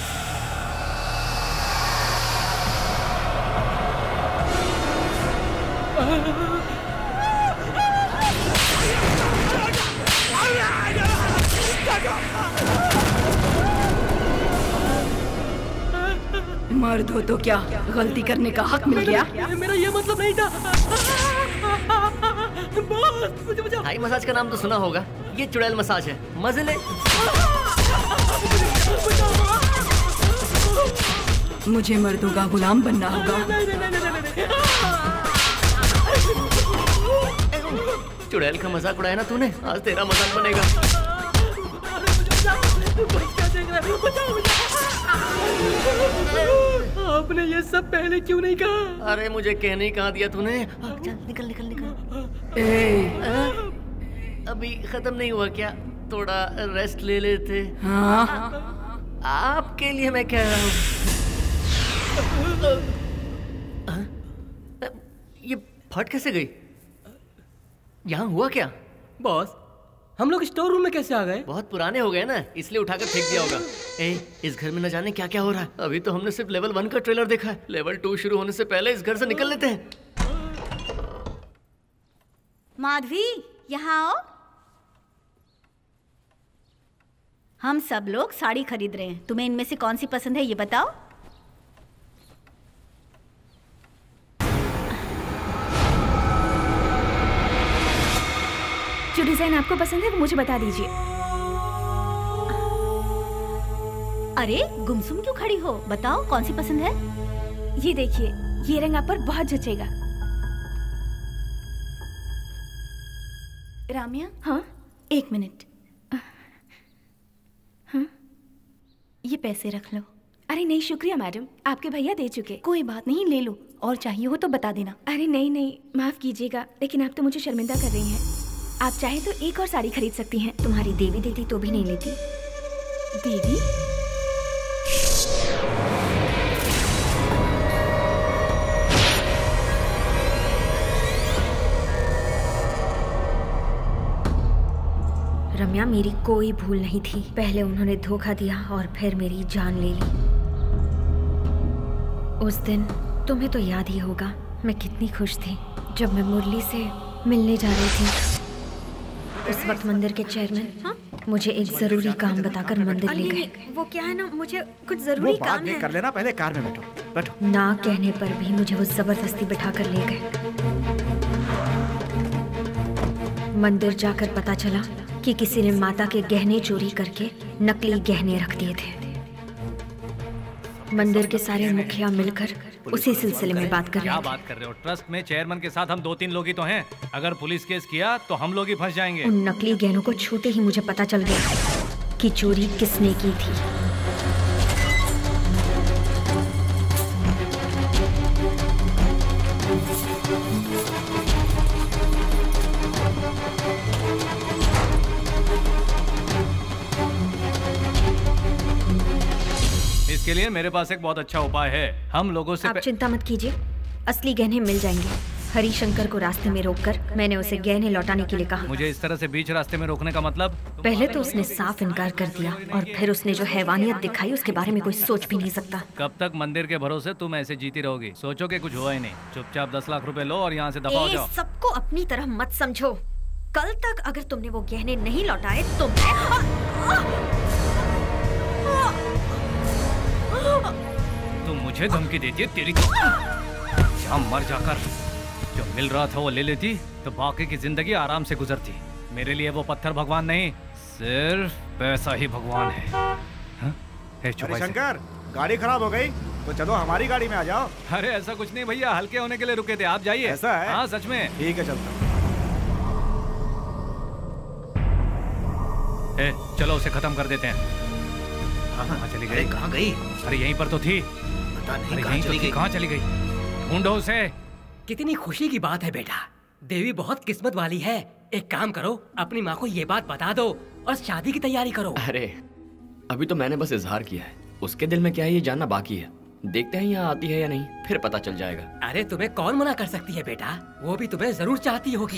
मर्द हो तो क्या गलती करने का हक मिल गया? मेरा ये मतलब नहीं था। थाई मसाज का नाम तो सुना होगा, ये चुड़ैल मसाज है, मजे ले। मुझे मर्दों का गुलाम बनना होगा। चुड़ैल का मजाक उड़ाया ना तूने, आज तेरा मजाक बनेगा। आपने ये सब पहले क्यों नहीं कहा? अरे मुझे कहने ही कहा दिया तूने। चल निकल निकल निकल। अभी खत्म नहीं हुआ क्या? थोड़ा रेस्ट ले लेते। हाँ? आपके लिए मैं कह रहा हूँ। ये फट कैसे गई? यहाँ हुआ क्या? बॉस, हम लोग स्टोर रूम में कैसे आ गए? बहुत पुराने हो गए ना, इसलिए उठाकर फेंक दिया होगा। इस घर में न जाने क्या क्या हो रहा है। अभी तो हमने सिर्फ लेवल 1 का ट्रेलर देखा है। लेवल 2 शुरू होने से पहले इस घर से निकल लेते हैं। माधवी, यहाँ आओ। हम सब लोग साड़ी खरीद रहे हैं, तुम्हें इनमें से कौन सी पसंद है ये बताओ। जो डिजाइन आपको पसंद है वो मुझे बता दीजिए। अरे गुमसुम क्यों खड़ी हो, बताओ कौन सी पसंद है? ये देखिए, ये रंग आप पर बहुत जचेगा। रामिया? हाँ? 1 मिनट। हाँ? ये पैसे रख लो। अरे नहीं शुक्रिया मैडम, आपके भैया दे चुके। कोई बात नहीं, ले लो, और चाहिए हो तो बता देना। अरे नहीं नहीं, माफ कीजिएगा, लेकिन आप तो मुझे शर्मिंदा कर रही हैं। आप चाहे तो एक और साड़ी खरीद सकती हैं। तुम्हारी देवी देती तो भी नहीं लेती। देवी? रम्या, मेरी कोई भूल नहीं थी। पहले उन्होंने धोखा दिया और फिर मेरी जान ले ली। उस दिन तुम्हें तो याद ही होगा मैं कितनी खुश थी जब मैं मुरली से मिलने जा रही थी। उस वक्त मंदिर के चेयरमैन मुझे एक जरूरी काम बताकर मंदिर ले गए। वो क्या है ना, मुझे कुछ जरूरी काम है। कर लेना, पहले कार में बैठो। ना कहने पर भी मुझे वो जबरदस्ती बिठाकर ले गए। मंदिर जाकर पता चला कि किसी ने माता के गहने चोरी करके नकली गहने रख दिए थे। मंदिर के सारे मुखिया मिलकर उसी सिलसिले में बात कर रहे क्या थे। बात कर रहे हो? ट्रस्ट में चेयरमैन के साथ हम 2-3 लोग ही तो हैं। अगर पुलिस केस किया तो हम लोग ही फंस जाएंगे। उन नकली गहनों को छूते ही मुझे पता चल गया कि चोरी किसने की थी। इसके लिए मेरे पास एक बहुत अच्छा उपाय है। हम लोगों से आप चिंता मत कीजिए, असली गहने मिल जाएंगे। हरिशंकर को रास्ते में रोककर मैंने उसे गहने लौटाने के लिए कहा। मुझे इस तरह से बीच रास्ते में रोकने का मतलब? पहले तो उसने साफ इनकार कर दिया और फिर उसने जो हैवानियत दिखाई उसके बारे में कोई सोच भी नहीं सकता। कब तक मंदिर के भरोसे तुम ऐसे जीती रहोगी? सोचो कि कुछ हुआ ही नहीं। चुपचाप 10 लाख रुपए लो और यहाँ से दफा हो जाओ। सबको अपनी तरह मत समझो। कल तक अगर तुमने वो गहने नहीं लौटाए तो मैं... तुम मुझे धमकी देती है? तेरी क्या मर जाकर जो मिल रहा था वो ले लेती तो बाकी की जिंदगी आराम से गुजरती। मेरे लिए वो पत्थर भगवान नहीं, सिर्फ पैसा ही भगवान है। अरे शंकर, गाड़ी खराब हो गई तो चलो हमारी गाड़ी में आ जाओ। अरे ऐसा कुछ नहीं भैया, हल्के होने के लिए रुके थे। आप जाइए। ऐसा है? हाँ सच में। ठीक है चलता। चलो उसे खत्म कर देते हैं। कहाँ चली गई? कहाँ गई? अरे यहीं पर तो थी। पता नहीं कहाँ चली गई। कहाँ चली गई? ढूंढो उसे। कितनी खुशी की बात है बेटा, देवी बहुत किस्मत वाली है। एक काम करो, अपनी माँ को ये बात बता दो और शादी की तैयारी करो। अरे अभी तो मैंने बस इजहार किया है, उसके दिल में क्या है ये जानना बाकी है। देखते हैं यहाँ आती है या नहीं, फिर पता चल जाएगा। अरे तुम्हें कौन मना कर सकती है बेटा, वो भी तुम्हें जरूर चाहती होगी।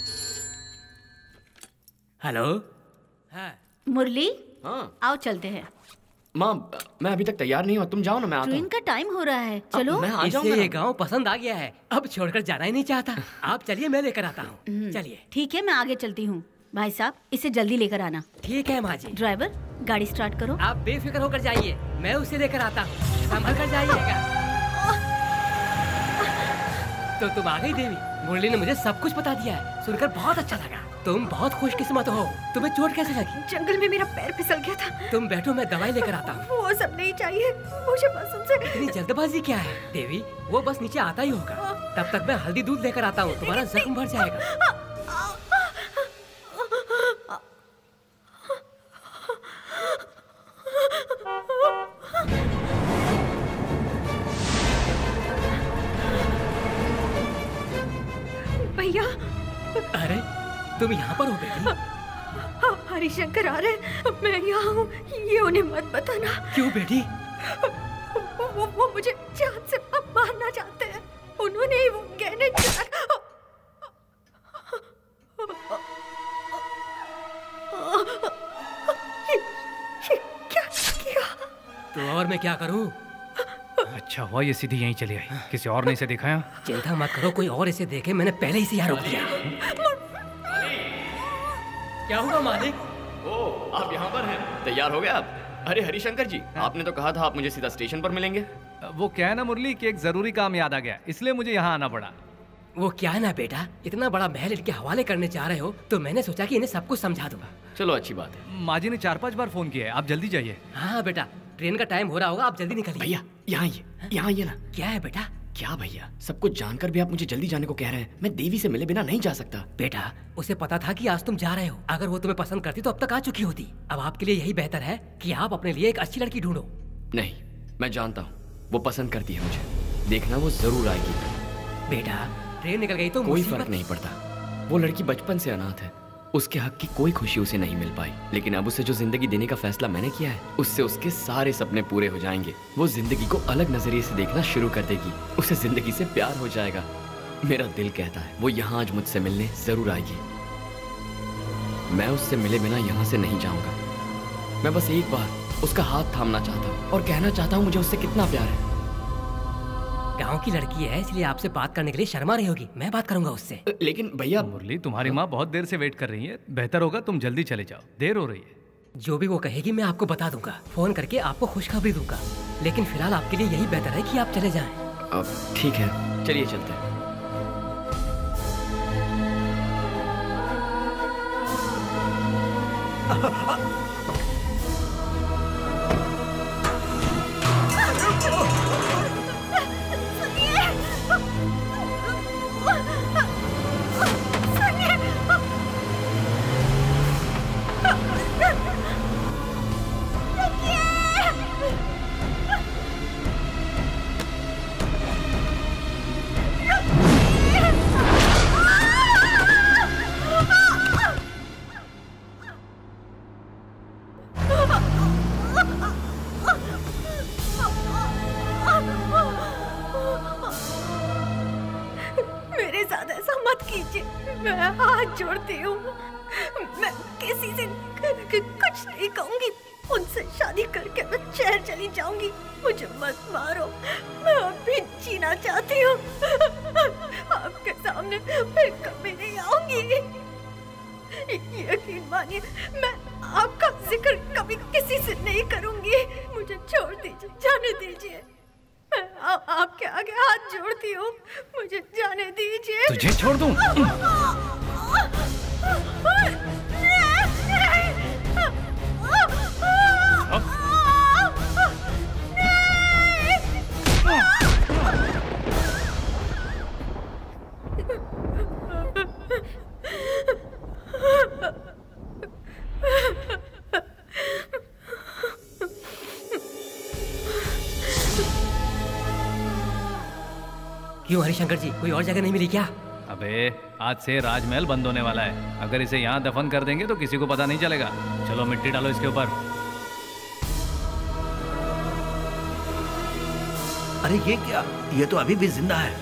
हेलो। हाँ। मुरली, हाँ आओ चलते हैं। माँ मैं अभी तक तैयार नहीं हूँ, तुम जाओ ना, मैं आता ट्रेन हूँ। का टाइम हो रहा है, चलो। मैं आ इसे जाऊंगा ये गांव पसंद आ गया है, अब छोड़कर जाना ही नहीं चाहता। आप चलिए, मैं लेकर आता हूँ। चलिए। ठीक है, मैं आगे चलती हूँ। भाई साहब, इसे जल्दी लेकर आना। ठीक है माँ जी। ड्राइवर, गाड़ी स्टार्ट करो। आप बेफिक्र होकर जाइए, मैं उसे लेकर आता हूँ, संभल कर जाइएगा। तो तुम आ गई देवी। मुरली ने मुझे सब कुछ बता दिया है, सुनकर बहुत अच्छा लगा। तुम बहुत खुशकिस्मत हो। तुम्हें चोट कैसे लगी? जंगल में मेरा पैर फिसल गया था। तुम बैठो, मैं दवाई लेकर आता हूँ। वो सब नहीं चाहिए मुझे, बस उनसे। इतनी जल्दबाजी क्या है देवी? वो बस नीचे आता ही होगा। तब तक मैं हल्दी दूध लेकर आता हूँ, तुम्हारा जख्म भर जाएगा। भैया। अरे तुम यहाँ पर हो बेटी? हरिशंकर आ रहे, मैं यहाँ हूँ, ये उन्हें मत बताना। क्यों बेटी? वो मुझे जान से मारना चाहते हैं। उन्होंने ही वो गहने ये क्या किया? तो और मैं क्या करूँ? अच्छा हुआ ये सीधी यहीं चली आई, किसी और ने इसे दिखाया। चिंता मत करो, कोई और इसे देखे, मैंने पहले ही से यहाँ रोक दिया। क्या हुआ मालिक? ओ, आप यहाँ पर हैं? तैयार हो गए आप? अरे हरिशंकर जी, आपने तो कहा था आप मुझे सीधा स्टेशन पर मिलेंगे। वो क्या है ना मुरली कि एक जरूरी काम याद आ गया, इसलिए मुझे यहाँ आना पड़ा। वो क्या है ना बेटा, इतना बड़ा महल इनके हवाले करने जा रहे हो तो मैंने सोचा कि इन्हें सब कुछ समझा दूंगा। चलो अच्छी बात है। माँ जी ने 4-5 बार फोन किया है, आप जल्दी जाइए। हाँ बेटा, ट्रेन का टाइम हो रहा होगा, आप जल्दी निकलिए। भैया यहाँ ये ना। क्या है बेटा? क्या भैया, सब कुछ जानकर भी आप मुझे जल्दी जाने को कह रहे हैं? मैं देवी से मिले बिना नहीं जा सकता। बेटा उसे पता था कि आज तुम जा रहे हो, अगर वो तुम्हें पसंद करती तो अब तक आ चुकी होती। अब आपके लिए यही बेहतर है कि आप अपने लिए एक अच्छी लड़की ढूंढो। नहीं, मैं जानता हूँ वो पसंद करती है मुझे, देखना वो जरूर आएगी। बेटा ट्रेन निकल गई तो कोई फर्क नहीं पड़ता, वो लड़की बचपन से अनाथ है, उसके हक की कोई खुशी उसे नहीं मिल पाई। लेकिन अब उसे जो जिंदगी देने का फैसला मैंने किया है, उससे उसके सारे सपने पूरे हो जाएंगे। वो जिंदगी को अलग नजरिए से देखना शुरू कर देगी, उसे जिंदगी से प्यार हो जाएगा। मेरा दिल कहता है वो यहाँ आज मुझसे मिलने जरूर आएगी। मैं उससे मिले बिना यहाँ से नहीं जाऊंगा। मैं बस एक बार उसका हाथ थामना चाहता हूँ और कहना चाहता हूँ मुझे उससे कितना प्यार है। गांव की लड़की है, इसलिए आपसे बात करने के लिए शर्मा रही होगी, मैं बात करूंगा उससे। लेकिन भैया मुरली, तुम्हारी माँ बहुत देर से वेट कर रही है, बेहतर होगा तुम जल्दी चले जाओ, देर हो रही है। जो भी वो कहेगी मैं आपको बता दूंगा, फोन करके आपको खुशखबरी दूंगा। लेकिन फिलहाल आपके लिए यही बेहतर है कि आप चले जाएं। ठीक है, चलिए चलते हैं। मेरे साथ ऐसा मत कीजिए, मैं हाथ जोड़ती हूँ। मैं किसी से कुछ नहीं कहूँगी। उनसे शादी करके मैं शहर चली जाऊंगी। मुझे मत मारो, मैं अब भी जीना चाहती हूँ। आपके सामने फिर कभी नहीं आऊंगी। यकीन मानिए, मैं आपका जिक्र कभी किसी से नहीं करूंगी। मुझे छोड़ दीजिए, जाने दीजिए। मैं आपके आगे हाथ जोड़ती हूँ, मुझे जाने दीजिए। तुझे छोड़ दूं? क्यों हरिशंकर जी, कोई और जगह नहीं मिली क्या? अबे आज से राजमहल बंद होने वाला है। अगर इसे यहाँ दफन कर देंगे तो किसी को पता नहीं चलेगा। चलो मिट्टी डालो इसके ऊपर। अरे ये क्या? ये तो अभी भी जिंदा है।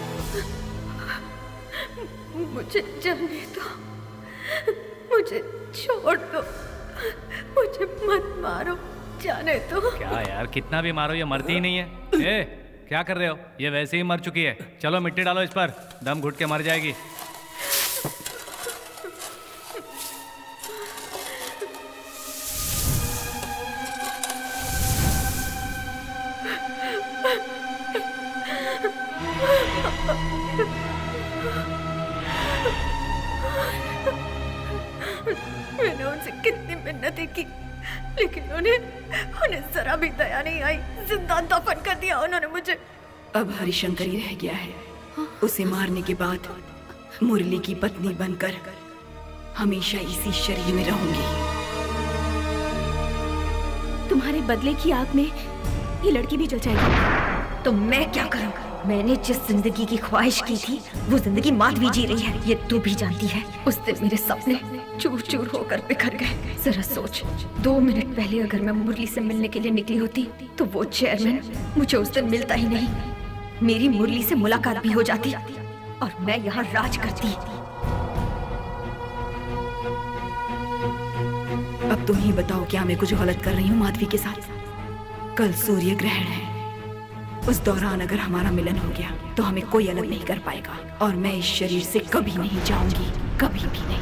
मुझे जाने दो, मुझे छोड़ दो, मुझे मत मारो, जाने दो। क्या यार, कितना भी मारो ये मरती ही नहीं है। ए, क्या कर रहे हो? ये वैसे ही मर चुकी है। चलो मिट्टी डालो इस पर, दम घुट के मर जाएगी। मैंने उनसे कितनी मिन्नतें की, लेकिन उन्हें जरा भी दया नहीं आई। जिंदा दफन कर दिया उन्होंने मुझे। अब हरिशंकर ही रह गया है। उसे मारने के बाद मुरली की पत्नी बनकर हमेशा इसी शरीर में रहूंगी। तुम्हारे बदले की आग में ये लड़की भी जल जाएगी। तो मैं क्या करूं? मैंने जिस जिंदगी की ख्वाहिश की थी वो जिंदगी माधवी जी रही है, ये तू भी जानती है। उस दिन मेरे सपने चूर चूर होकर बिखर गए। जरा सोच, 2 मिनट पहले अगर मैं मुरली से मिलने के लिए निकली होती तो वो चेयरमैन मुझे उस दिन मिलता ही नहीं। मेरी मुरली से मुलाकात भी हो जाती और मैं यहाँ राज करती। अब तुम ही बताओ, क्या मैं कुछ गलत कर रही हूँ माधवी के साथ? कल सूर्य ग्रहण है। उस दौरान अगर हमारा मिलन हो गया तो हमें कोई अलग नहीं कर पाएगा और मैं इस शरीर से कभी नहीं जाऊंगी, कभी भी नहीं।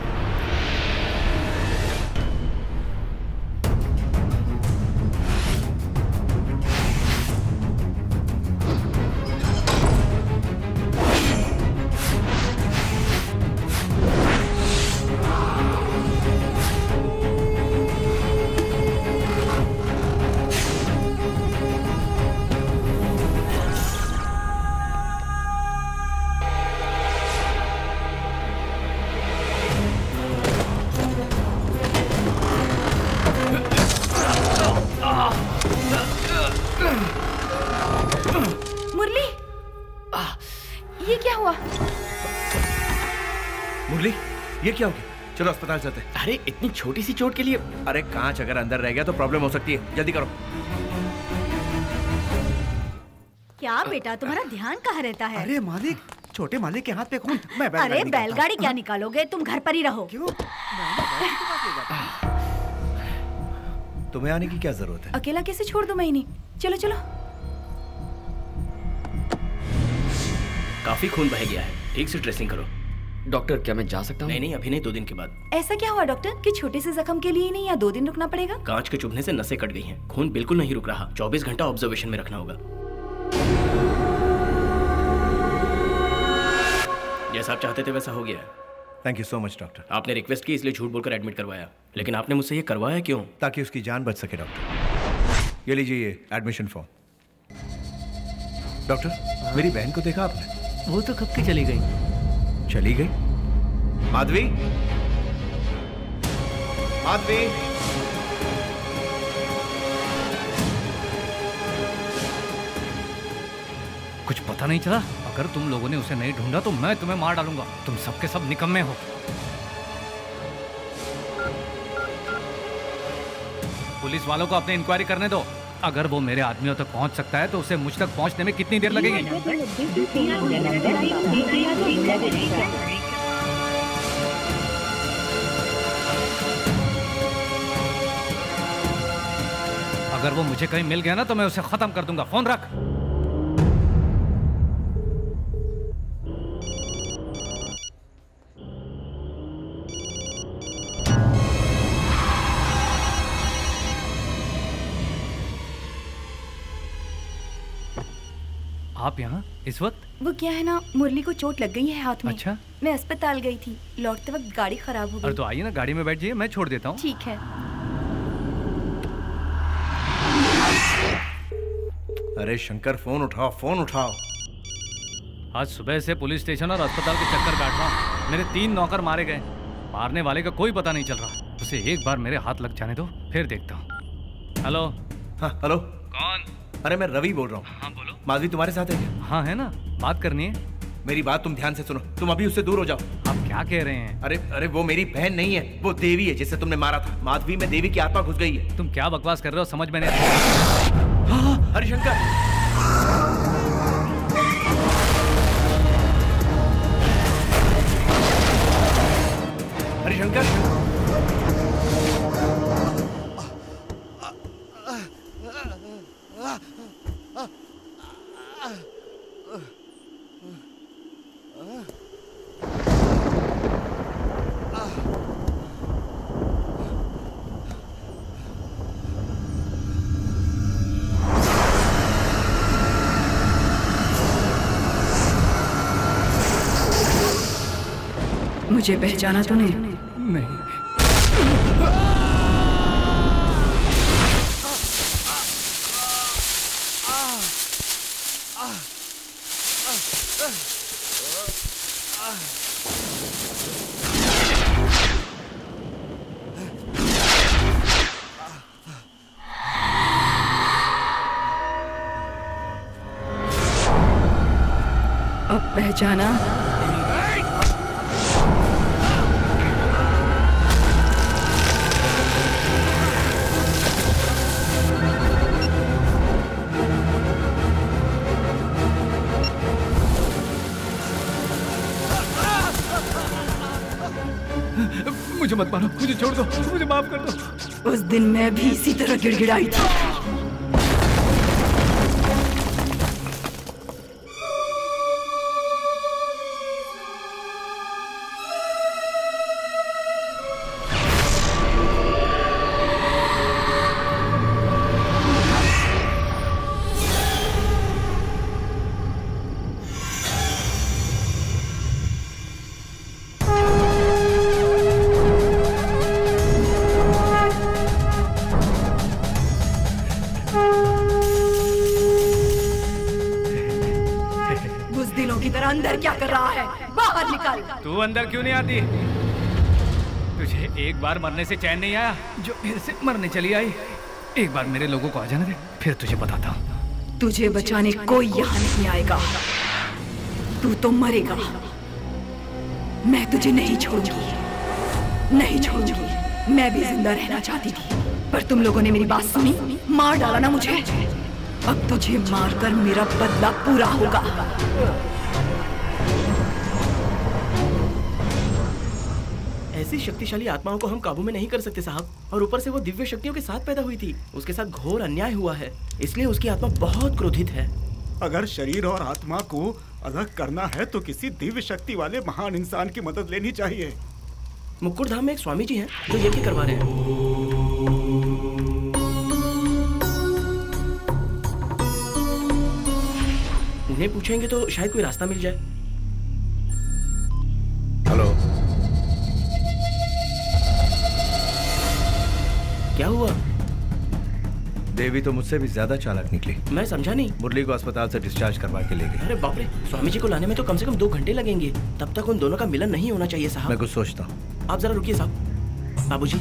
ये क्या हो गया? चलो अस्पताल चलते हैं। अरे इतनी छोटी सी चोट के लिए? अरे कांच अगर अंदर रह गया तो प्रॉब्लम हो सकती है। जल्दी करो। क्या बेटा, तुम्हारा ध्यान कहाँ रहता है? अरे मालिक, छोटे मालिक के हाथ पे खून। मैं अरे बैलगाड़ी क्या निकालोगे, तुम घर पर ही रहो। क्यों? तुम्हें आने की क्या जरूरत है? अकेला कैसे छोड़ दूं मैं इन्हें? चलो चलो। काफी खून बह गया है, ठीक से ड्रेसिंग करो। डॉक्टर, क्या मैं जा सकता हूँ? नहीं, अभी नहीं, 2 दिन के बाद। ऐसा क्या हुआ डॉक्टर कि छोटे से जख्म के लिए नहीं या 2 दिन रुकना पड़ेगा? कांच के चुभने से नसें कट गई हैं, खून बिल्कुल नहीं रुक रहा। 24 घंटा ऑब्जर्वेशन में रखना होगा। जैसा आप चाहते थे वैसा हो गया है। Thank you so much doctor. आपने रिक्वेस्ट की इसलिए झूठ बोलकर एडमिट करवाया। लेकिन आपने मुझसे ये करवाया क्यों? ताकि उसकी जान बच सके डॉक्टर। ये लीजिए ये एडमिशन फॉर्म। डॉक्टर, मेरी बहन को देखा आपने? वो तो कब की चली गई। चली गई? माधवी, माधवी, कुछ पता नहीं चला? अगर तुम लोगों ने उसे नहीं ढूंढा तो मैं तुम्हें मार डालूंगा। तुम सबके सब निकम्मे हो। पुलिस वालों को अपनी इंक्वायरी करने दो। अगर वो मेरे आदमियों तक पहुंच सकता है तो उसे मुझ तक पहुंचने में कितनी देर लगेगी? अगर वो मुझे कहीं मिल गया ना तो मैं उसे खत्म कर दूंगा। फोन रख। आप यहाँ इस वक्त? वो क्या है ना, मुरली को चोट लग गई है हाथ में। अच्छा। मैं अस्पताल गई थी, लौटते वक्त गाड़ी खराब हो गई। अरे तो आइए ना, गाड़ी में बैठ जाइए, मैं छोड़ देता हूँ। ठीक है। अरे शंकर, फोन उठाओ, फोन उठाओ। आज सुबह से पुलिस स्टेशन और अस्पताल के चक्कर काट रहा हूँ। मेरे 3 नौकर मारे गए। मारने वाले का कोई पता नहीं चल रहा। उसे एक बार मेरे हाथ लग जाने दो, फिर देखता हूँ। हेलो। हाँ हेलो। कौन? अरे मैं रवि बोल रहा हूँ। हाँ बोलो। माधवी तुम्हारे साथ है क्या? हाँ है ना, बात करनी है। मेरी बात तुम ध्यान से सुनो, तुम अभी उससे दूर हो जाओ। आप क्या कह रहे हैं? अरे वो मेरी बहन नहीं है, वो देवी है जिसे तुमने मारा था। माधवी में देवी की आत्मा घुस गई है। तुम क्या बकवास कर रहे हो, समझ में नहीं आता। हाँ हरिशंकर, हरिशंकर, मुझे पहचाना तूने? नहीं। अब पहचाना? मुझे मत मारो, मुझे छोड़ दो, मुझे माफ कर दो। उस दिन मैं भी इसी तरह गिड़गिड़ाई थी। तू अंदर क्यों नहीं आती? तुझे एक बार मरने से चैन नहीं आया जो फिर से मरने चली आई। एक बार मेरे लोगों को आ जाने दे, फिर तुझे बताता हूँ। तुझे बचाने कोई यहाँ नहीं आएगा, तू तो मरेगा। मैं तुझे नहीं छोड़ूंगी, नहीं छोड़ूंगी। मैं भी जिंदा रहना चाहती थी, पर तुम लोगों ने मेरी बात सुनी, मार डाला ना मुझे। अब तुझे मारकर मेरा बदला पूरा होगा। ऐसी शक्तिशाली आत्माओं को हम काबू में नहीं कर सकते साहब, और ऊपर से वो दिव्य शक्तियों के साथ पैदा हुई थी। उसके साथ घोर अन्याय हुआ है, इसलिए उसकी आत्मा बहुत क्रोधित है। अगर शरीर और आत्मा को अलग करना है तो किसी दिव्य शक्ति वाले महान इंसान की मदद लेनी चाहिए। मुक्कुर धाम में एक स्वामी जी हैं जो यज्ञ करवा रहे हैं। उन्हें पूछेंगे तो शायद कोई रास्ता मिल जाए। हेलो। क्या हुआ? देवी तो मुझसे भी ज्यादा चालाक निकली। मैं समझा नहीं। मुरली को अस्पताल से डिस्चार्ज करवा के ले गई। अरे बाप रे, स्वामी जी को लाने में तो कम से कम 2 घंटे लगेंगे। तब तक उन दोनों का मिलन नहीं होना चाहिए साहब। मैं कुछ सोचता हूँ। आप जरा रुकिए साहब। बाबूजी।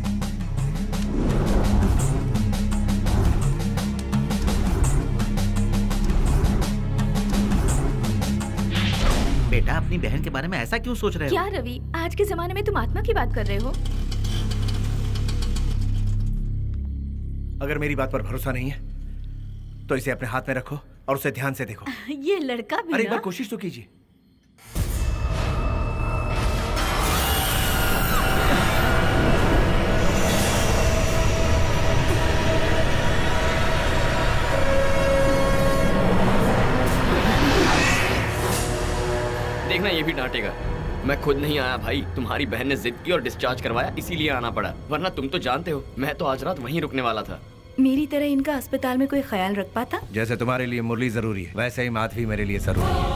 बेटा, अपनी बहन के बारे में ऐसा क्यों सोच रहे हो? क्या रवि, आज के जमाने में तुम आत्मा की बात कर रहे हो? अगर मेरी बात पर भरोसा नहीं है तो इसे अपने हाथ में रखो और उसे ध्यान से देखो। ये लड़का भी अरे एक बार कोशिश तो कीजिए। देखना ये भी डांटेगा। मैं खुद नहीं आया भाई, तुम्हारी बहन ने जिद की और डिस्चार्ज करवाया, इसीलिए आना पड़ा। वरना तुम तो जानते हो मैं तो आज रात वहीं रुकने वाला था। मेरी तरह इनका अस्पताल में कोई ख्याल रख पाता? जैसे तुम्हारे लिए मुरली जरूरी है, वैसे ही माधवी मेरे लिए जरूरी है।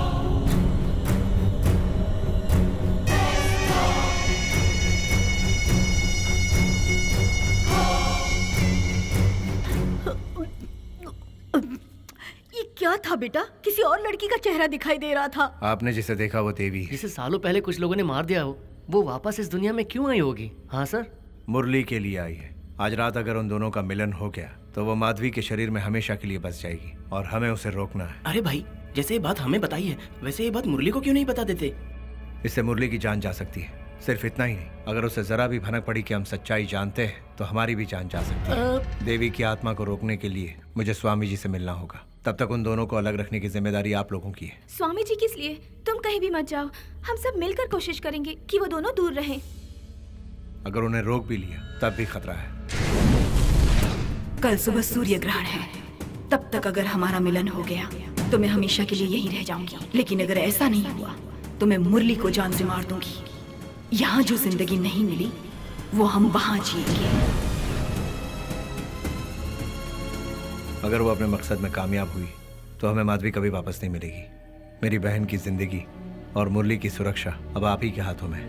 ये क्या था बेटा? किसी और लड़की का चेहरा दिखाई दे रहा था। आपने जिसे देखा वो देवी है। जिसे सालों पहले कुछ लोगों ने मार दिया हो, वो वापस इस दुनिया में क्यों आई होगी? हाँ सर। मुरली के लिए आई है। आज रात अगर उन दोनों का मिलन हो गया तो वो माधवी के शरीर में हमेशा के लिए बस जाएगी और हमें उसे रोकना है। अरे भाई, जैसे ये बात हमें बताई है वैसे ये बात मुरली को क्यों नहीं बता देते? इससे मुरली की जान जा सकती है। सिर्फ इतना ही नहीं, अगर उसे जरा भी भनक पड़ी कि हम सच्चाई जानते हैं तो हमारी भी जान जा सकती है। देवी की आत्मा को रोकने के लिए मुझे स्वामी जी से मिलना होगा। तब तक उन दोनों को अलग रखने की जिम्मेदारी आप लोगों की है। स्वामी जी किस लिए? तुम कहीं भी मत जाओ, हम सब मिलकर कोशिश करेंगे कि वो दोनों दूर रहें। अगर उन्हें रोक भी लिया तब भी खतरा है। कल सुबह सूर्य ग्रहण है। तब तक अगर हमारा मिलन हो गया तो मैं हमेशा के लिए यहीं रह जाऊंगी। लेकिन अगर ऐसा नहीं हुआ तो मैं मुरली को जान से मार दूंगी। यहाँ जो जिंदगी नहीं मिली वो हम वहां जिएंगे। अगर वो अपने मकसद में कामयाब हुई तो हमें माधवी कभी वापस नहीं मिलेगी। मेरी बहन की जिंदगी और मुरली की सुरक्षा अब आप ही के हाथों में।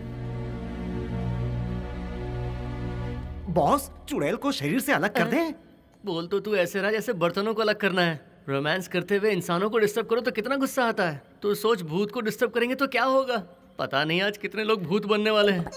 बॉस, चुड़ैल को शरीर से अलग कर दें। बोल तो तू ऐसे रहा जैसे बर्तनों को अलग करना है। रोमांस करते हुए इंसानों को डिस्टर्ब करो तो कितना गुस्सा आता है। तो सोच, भूत को डिस्टर्ब करेंगे तो क्या होगा? पता नहीं आज कितने लोग भूत बनने वाले हैं।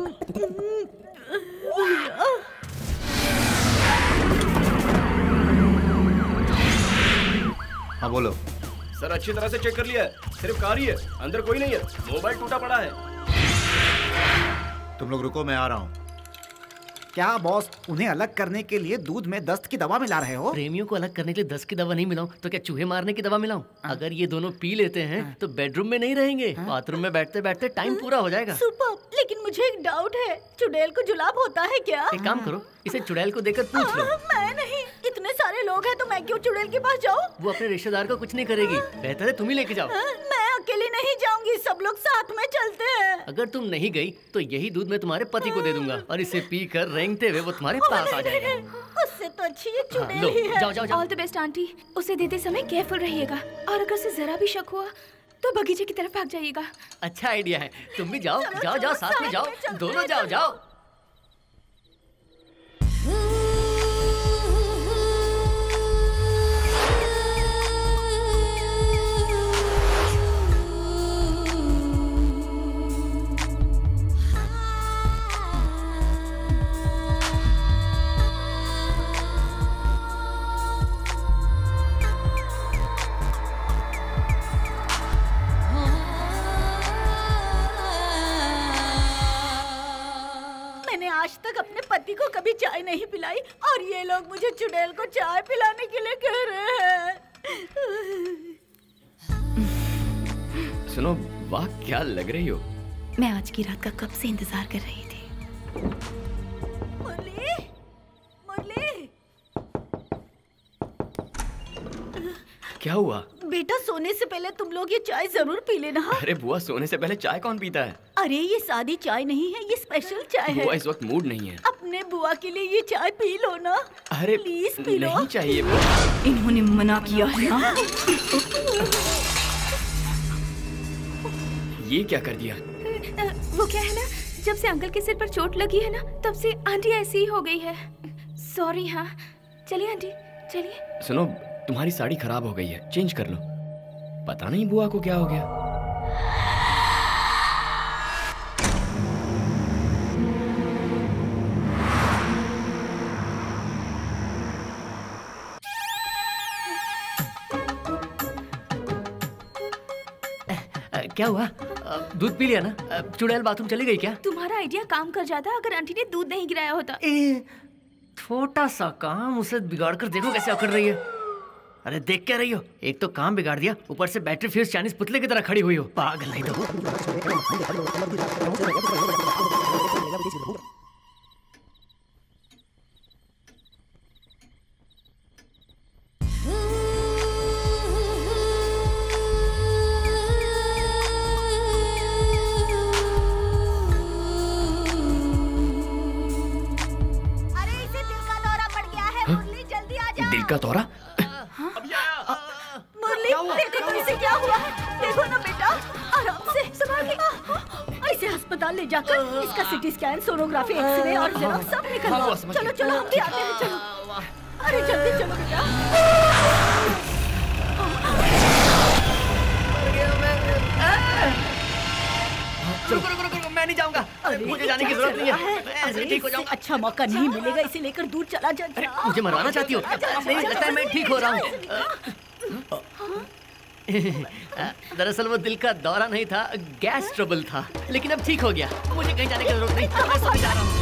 हाँ बोलो। सर अच्छी तरह से चेक कर लिया है, सिर्फ कार ही है, अंदर कोई नहीं है। मोबाइल टूटा पड़ा है। तुम लोग रुको, मैं आ रहा हूँ। क्या बॉस, उन्हें अलग करने के लिए दूध में दस्त की दवा मिला रहे हो? प्रेमियों को अलग करने के लिए दस्त की दवा नहीं मिलाऊं तो क्या चूहे मारने की दवा मिलाऊं? अगर ये दोनों पी लेते हैं तो बेडरूम में नहीं रहेंगे, बाथरूम में बैठते बैठते टाइम पूरा हो जाएगा। सुपर, लेकिन मुझे एक डाउट है, चुड़ैल को जुलाब होता है क्या? एक काम करो, इसे चुड़ैल को देकर पूछ लो। मैं नहीं, इतने सारे लोग हैं तो मैं क्यों चुड़ैल के पास जाऊँ? वो अपने रिश्तेदार को कुछ नहीं करेगी, बेहतर है तुम ही लेके जाओ। मैं अकेली नहीं जाऊंगी, सब लोग साथ में चलते हैं। अगर तुम नहीं गई तो यही दूध मैं तुम्हारे पति को दे दूंगा और इसे पीकर रेंगते हुए वो तुम्हारे पास आ जाएगा। उससे तो अच्छी ये चुड़ैल लो, ही है। जाओ, जाओ, जाओ। All the best aunty. उसे देते समय केयरफुल रहिएगा और अगर उसे जरा भी शक हुआ तो बगीचे की तरफ भाग जाइएगा। अच्छा आइडिया है, तुम भी जाओ। जाओ जाओ, साथ में जाओ, दोनों जाओ जाओ। आज तक अपने पति को कभी चाय नहीं पिलाई और ये लोग मुझे चुड़ैल को चाय पिलाने के लिए कह रहे हैं। सुनो, वाह क्या लग रही हो। मैं आज की रात का कब से इंतजार कर रही थी। मुरली, मुरली। क्या हुआ? बेटा, सोने से पहले तुम लोग ये चाय जरूर पी लेना। अरे बुआ, सोने से पहले चाय कौन पीता है? अरे ये सादी चाय नहीं है, ये स्पेशल चाय है। बुआ इस वक्त मूड नहीं है। अपने बुआ के लिए ये चाय पी लो ना। अरे प्लीज पी लो। नहीं चाहिए बुआ। इन्होंने मना किया है ना। ये क्या कर दिया? वो क्या है ना, जब से अंकल के सिर पर चोट लगी है ना, तब से आंटी ऐसी ही हो गई है। सॉरी। हाँ चलिए आंटी चलिए। सुनो, तुम्हारी साड़ी खराब हो गई है, चेंज कर लो। पता नहीं बुआ को क्या हो गया। क्या हुआ? दूध पी लिया ना? चुड़ैल बाथरूम चली गई क्या? तुम्हारा आइडिया काम कर जाता अगर आंटी ने दूध नहीं गिराया होता। छोटा सा काम उसे बिगाड़ कर देखो कैसे अकड़ रही है। अरे देख क्या रही हो? एक तो काम बिगाड़ दिया, ऊपर से बैटरी फ्यूज चाइनीज पुतले की तरह खड़ी हुई हो। पागल नहीं तो। दिल का दौरा? मुरली देखो तो इसे क्या हुआ है? देखो ना बेटा, आराम से संभाल के। इसे अस्पताल ले जाकर इसका सीटी स्कैन, सोनोग्राफी, एक्सरे और जेरॉक्स सब निकलवाओ। चलो चलो हम भी आते हैं। चलो अरे जल्दी चलो बेटा। रुको रुको रुको, मैं नहीं जाऊंगा। मुझे जाने की जरूरत नहीं है, ऐसे ठीक हो जाऊंगा। अच्छा मौका नहीं मिलेगा, इसे लेकर दूर चला जा। मुझे मरवाना चाहती हो? नहीं लगता है मैं ठीक हो रहा हूँ। दरअसल वो दिल का दौरा नहीं था, गैस ट्रबल था, लेकिन अब ठीक हो गया। मुझे कहीं जाने की जरूरत नहीं, मैं सो जा रहा हूँ।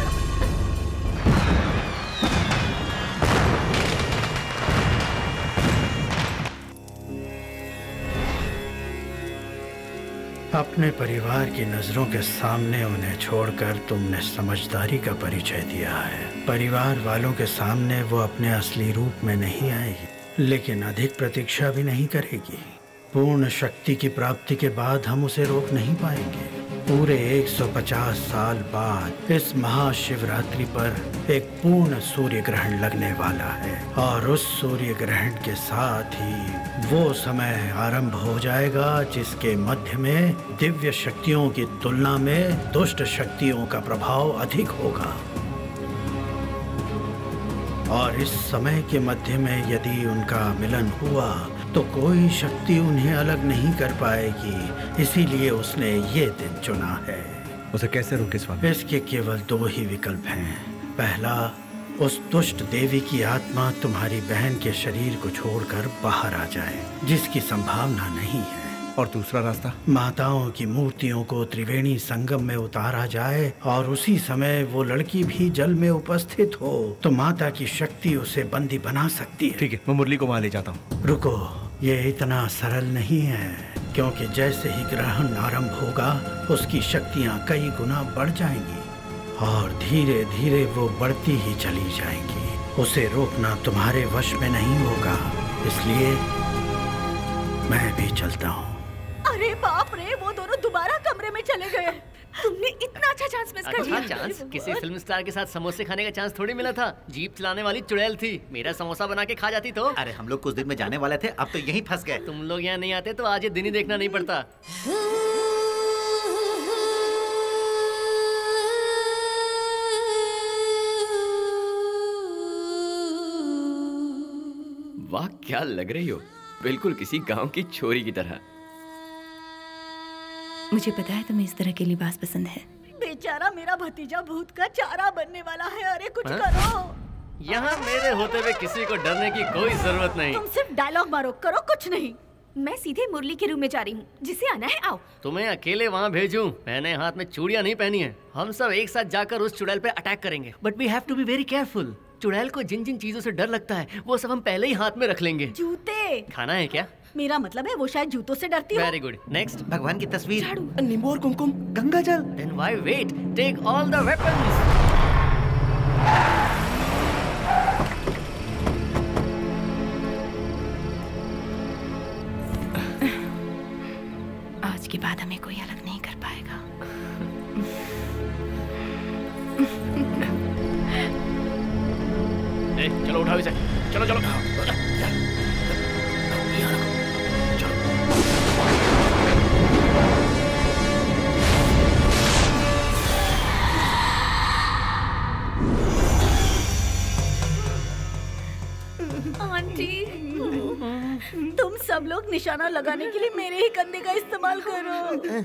अपने परिवार की नजरों के सामने उन्हें छोड़कर तुमने समझदारी का परिचय दिया है। परिवार वालों के सामने वो अपने असली रूप में नहीं आएगी, लेकिन अधिक प्रतीक्षा भी नहीं करेगी। पूर्ण शक्ति की प्राप्ति के बाद हम उसे रोक नहीं पाएंगे। पूरे 150 साल बाद इस महाशिवरात्रि पर एक पूर्ण सूर्य ग्रहण लगने वाला है, और उस सूर्य ग्रहण के साथ ही वो समय आरंभ हो जाएगा जिसके मध्य में दिव्य शक्तियों की तुलना में दुष्ट शक्तियों का प्रभाव अधिक होगा। और इस समय के मध्य में यदि उनका मिलन हुआ तो कोई शक्ति उन्हें अलग नहीं कर पाएगी। इसीलिए उसने ये दिन चुना है। उसे कैसे रोके स्वामी? इसके केवल 2 ही विकल्प हैं। पहला, उस दुष्ट देवी की आत्मा तुम्हारी बहन के शरीर को छोड़कर बाहर आ जाए, जिसकी संभावना नहीं है। और दूसरा रास्ता? माताओं की मूर्तियों को त्रिवेणी संगम में उतारा जाए और उसी समय वो लड़की भी जल में उपस्थित हो तो माता की शक्ति उसे बंदी बना सकती है। ठीक है, मैं मुरली को वहाँ ले जाता हूँ। रुको, ये इतना सरल नहीं है, क्योंकि जैसे ही ग्रहण आरंभ होगा उसकी शक्तियाँ कई गुना बढ़ जाएंगी और धीरे धीरे वो बढ़ती ही चली जाएंगी। उसे रोकना तुम्हारे वश में नहीं होगा, इसलिए मैं भी चलता हूँ। अरे बाप रे, वो दोनों दोबारा कमरे में चले गए। तुमने इतना अच्छा चांस मिस कर दिया। अच्छा चांस? किसी फिल्म स्टार के साथ समोसे खाने का चांस थोड़ी मिला था। जीप चलाने वाली चुड़ैल थी, मेरा समोसा बना के खा जाती तो। अरे हम लोग कुछ दिन में जाने वाले थे, अब तो यहीं फंस गए। तुम लोग यहाँ नहीं आते तो आज ये दिन ही देखना नहीं पड़ता। वाह, क्या लग रही हो, बिल्कुल किसी गांव की छोरी की तरह। मुझे पता है तुम्हें इस तरह के लिबास पसंद है। बेचारा मेरा भतीजा भूत का चारा बनने वाला है। अरे कुछ करो। यहाँ मेरे होते हुए किसी को डरने की कोई जरूरत नहीं। तुम सिर्फ डायलॉग मारो, करो कुछ नहीं। मैं सीधे मुरली के रूम में जा रही हूँ, जिसे आना है आओ। तुम्हें अकेले वहाँ भेजूं? मैंने हाथ में चूड़ियाँ नहीं पहनी है। हम सब एक साथ जाकर उस चुड़ैल पे अटैक करेंगे, but we have to be very careful. चुड़ैल को जिन जिन चीजों से डर लगता है वो सब हम पहले ही हाथ में रख लेंगे। जूते खाना है क्या? मेरा मतलब है वो शायद जूतों से डरती हो। Very good. नेक्स्ट, भगवान की तस्वीर, नींबू और कुमकुम, गंगा जल। Then why wait, take all the weapons. आज के बाद हमें कोई अलग नहीं कर पाएगा। चलो उठाओ इसे, चलो चलो। तुम सब लोग निशाना लगाने के लिए मेरे ही कंधे का इस्तेमाल करो।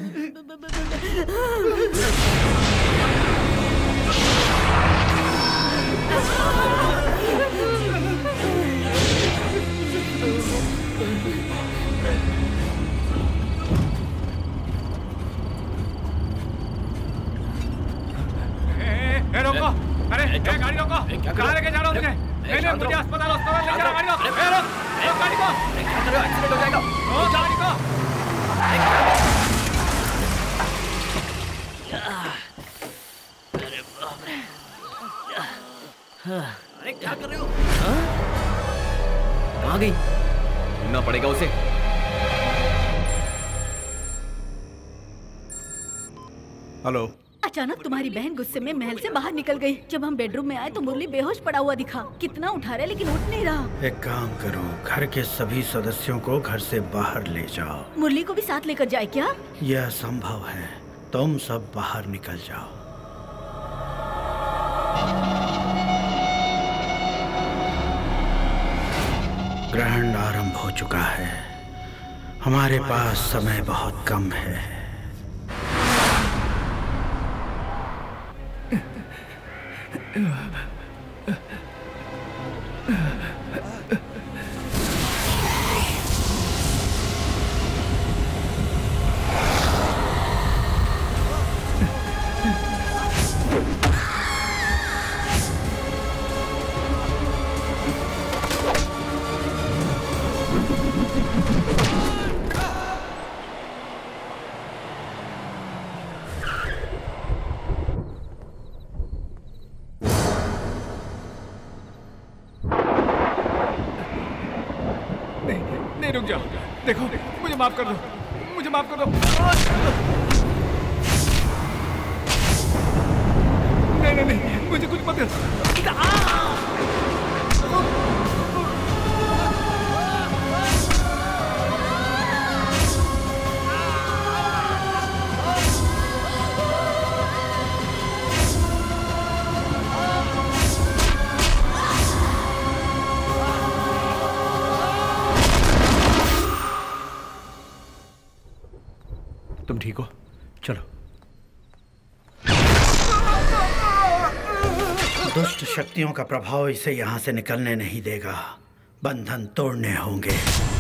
रोको! अरे गाड़ी रोको! कहाँ लेके जा रहा हूँ तुझे? नहीं, मुझे अस्पताल ले जा, गाड़ी रोक! रोक गाड़ी को! क्या कर रहे हो? एक्सीडेंट हो जाएगा। रोक गाड़ी को! अरे बाप रे! अरे क्या कर रहे हो? कहाँ गई? ढूंढना पड़ेगा उसे। हेलो। अचानक तुम्हारी बहन गुस्से में महल से बाहर निकल गई। जब हम बेडरूम में आए तो मुरली बेहोश पड़ा हुआ दिखा। कितना उठा रहे लेकिन उठ नहीं रहा। एक काम करो, घर के सभी सदस्यों को घर से बाहर ले जाओ। मुरली को भी साथ लेकर जाए क्या? यह संभव है। तुम सब बाहर निकल जाओ। ग्रहण आरंभ हो चुका है। हमारे पास समय बहुत कम है। नहीं, रुक जाओ। देखो, मुझे माफ कर दो। मुझे माफ कर दो। नहीं, नहीं, नहीं, मुझे कुछ मत तुम ठीक हो? चलो। दुष्ट शक्तियों का प्रभाव इसे यहाँ से निकलने नहीं देगा। बंधन तोड़ने होंगे।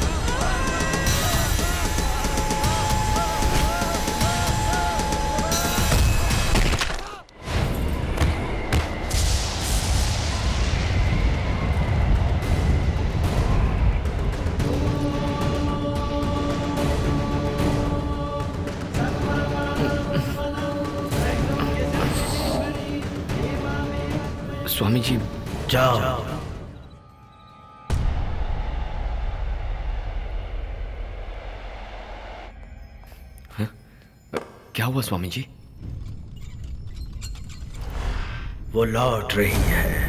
स्वामी जी, जाओ। हाँ? क्या हुआ स्वामी जी? वो लौट रही है।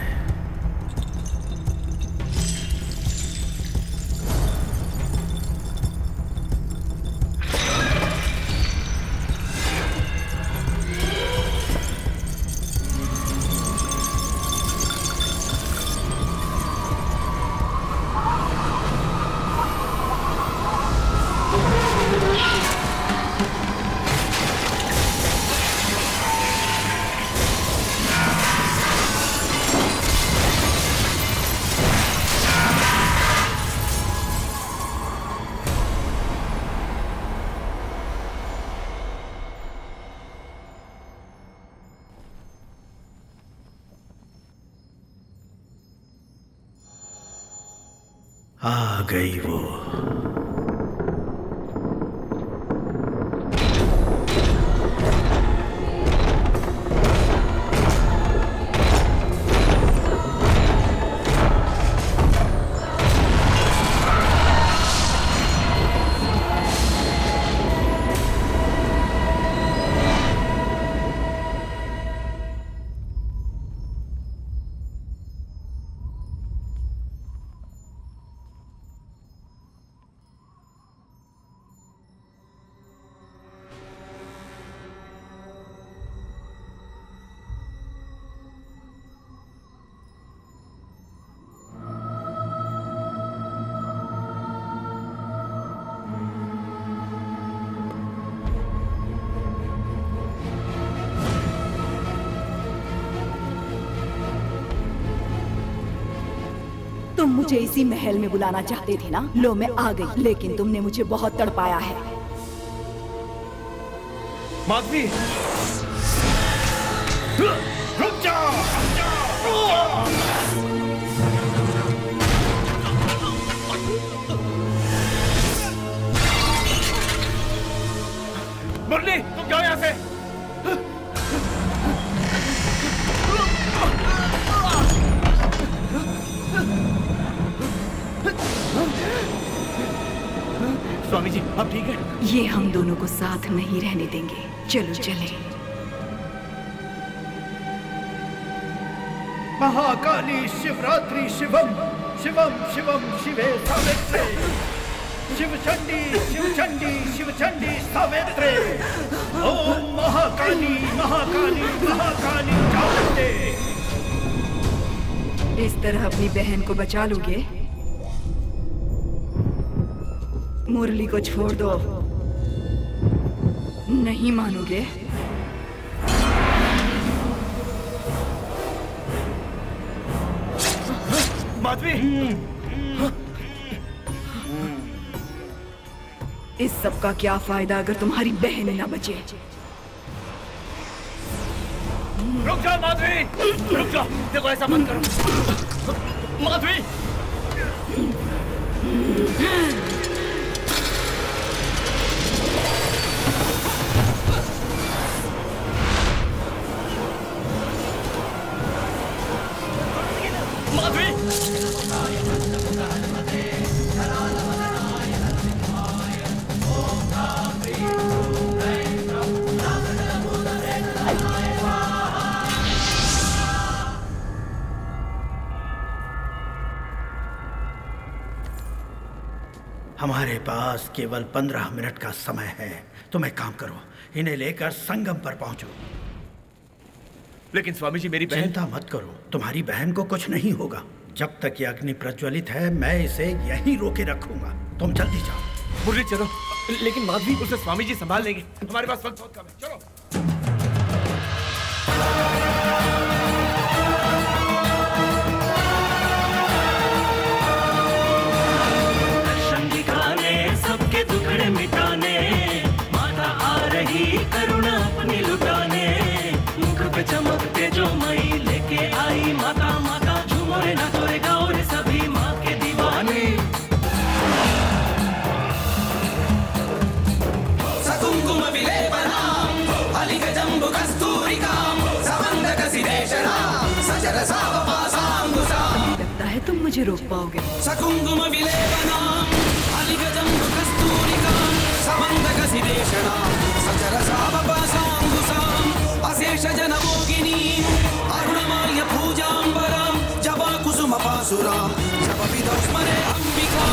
आ गई वो। तुम मुझे इसी महल में बुलाना चाहते थे ना? लो मैं आ गई, लेकिन तुमने मुझे बहुत तड़पाया है। माधवी, रुक जाओ। मुरली, तुम जाओ यहाँ से। स्वामी जी, आप ठीक है? ये हम दोनों को साथ नहीं रहने देंगे। चलो चले। महाकाली शिवरात्रि शिवम शिवम शिवम शिवे सावित्रे, शिवचंडी शिवचंडी शिवचंडी सावित्रे। ओम महाकाली महाकाली महाकाली जागते। इस तरह अपनी बहन को बचा लोगे? मुरली को छोड़ दो। नहीं मानोगे? माधवी, इस सब का क्या फायदा अगर तुम्हारी बहन ना बचे? रुक जाओ माधवी, रुक जाओ। देखो ऐसा मत करो माधवी। हमारे पास केवल 15 मिनट का समय है। तुम एक काम करो, इन्हें लेकर संगम पर पहुंचो। लेकिन स्वामी जी, मेरी बहन। चिंता मत करो, तुम्हारी बहन को कुछ नहीं होगा। जब तक ये अग्नि प्रज्वलित है, मैं इसे यहीं रोके रखूंगा। तुम जल्दी जाओ। मुरली चलो। लेकिन माधवी, उसे स्वामी जी संभाल लेंगे। हमारे पास वक्त बहुत कम है। चलो। सबके दुखड़े मिटाने, माता आ रही करुणा अपनी लुटाने। मुख पे चमकते जो मई लेके आई माता, माता झूमो रे नाचो रे गाओ रे सभी माँ के दीवाने। सकुंकुम विलेपनाम अलिगजंबु कस्तूरिकाम समंदकसिदेशनाम सजरसावपासांगुसाम। लगता है तुम मुझे रोक पाओगे। सकुंकुम विलेपनाम अलिगजंबु कस्तूरिकाम समंदकसिदेशनाम सजरसावपासांगुसाम अशेष जनमोगिनीम अरुणमाल्य पूजांबराम जपा कुसुमपासुराम जपविदस्मरे अंबिका।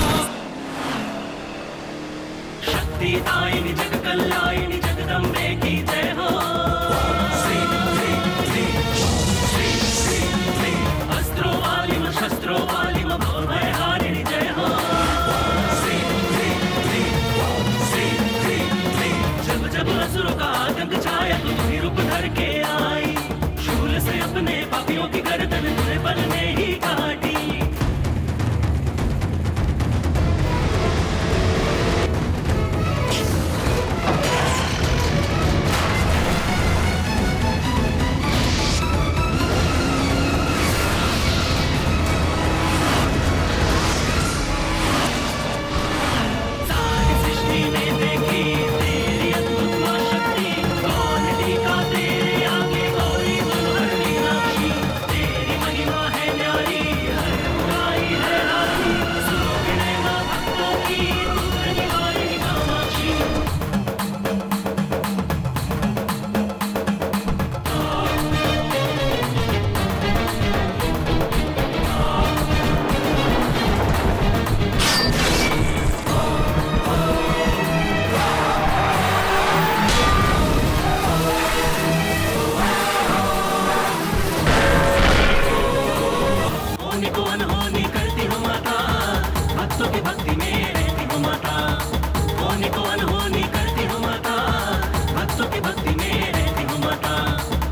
शक्ति दायिनी जग कल्याणिनी जगदम्बे की जय हो। श्री श्री श्री श्री श्री श्री अस्त्रों वाली म शस्त्रों वाली म भवभयहारिणी जय हो। श्री श्री श्री श्री श्री श्री जब जब असुरों का आतंक छाया तुम्हें रूप धर के आई। शूल से अपने पापियों की गर्दन तुम्हें बल ने ही काटी।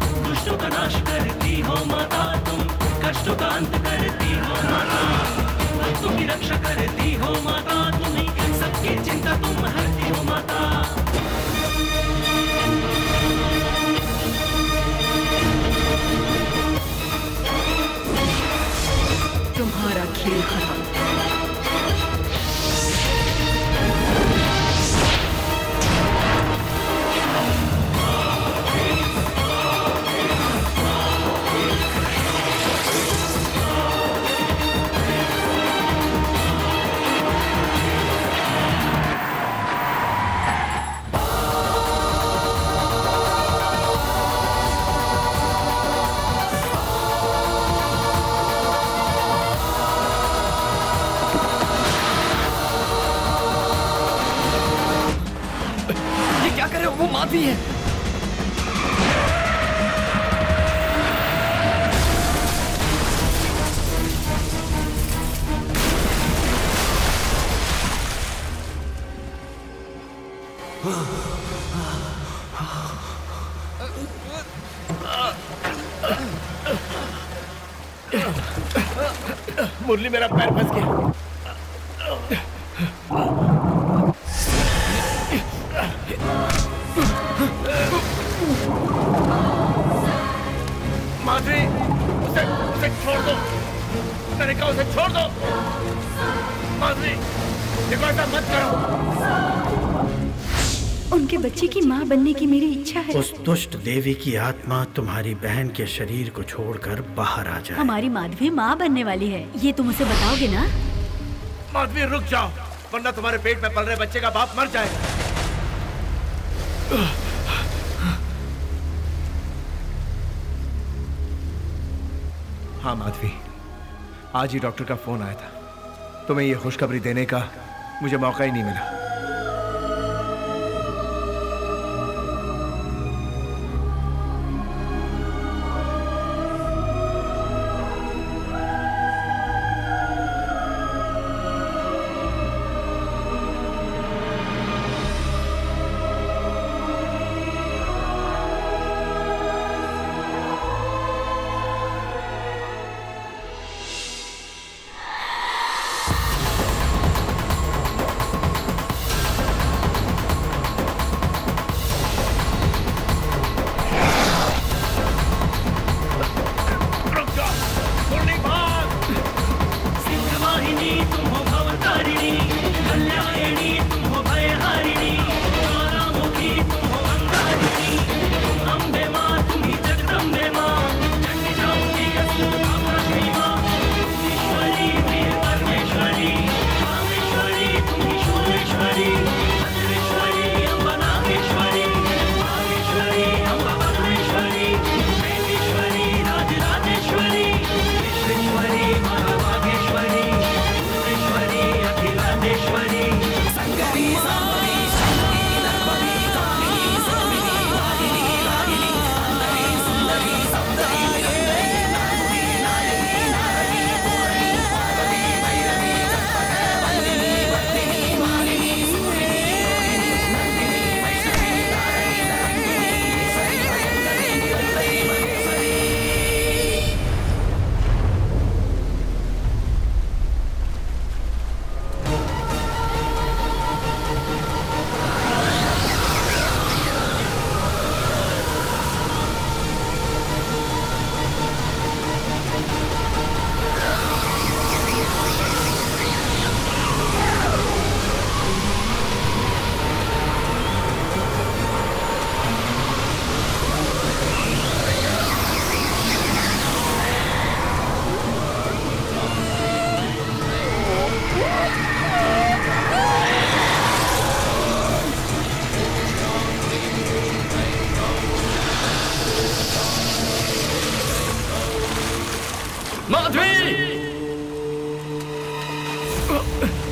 कष्टों का अंत करती हो माता। तुम ही रक्षा करती हो माता, तुम ही सबकी चिंता तुम हरती हो माता। तुम्हारा खेल खत्म। वो माधवी है। मुरली मेरा पैर फंस गया। माधवी, उसे छोड़ दो। मैंने कहा उसे छोड़ दो। माधवी, देखो ऐसा मत करो। उनके बच्चे की माँ बनने की मेरी इच्छा है। उस दुष्ट देवी की आत्मा तुम्हारी बहन के शरीर को छोड़कर बाहर आ जाए। हमारी माधवी माँ बनने वाली है, ये तुम उसे बताओगे ना? माधवी रुक जाओ, वरना तुम्हारे पेट में पल रहे बच्चे का बाप मर जाएगा। हाँ माधवी, आज ही डॉक्टर का फोन आया था। तुम्हें ये खुशखबरी देने का मुझे मौका ही नहीं मिला। माधवी!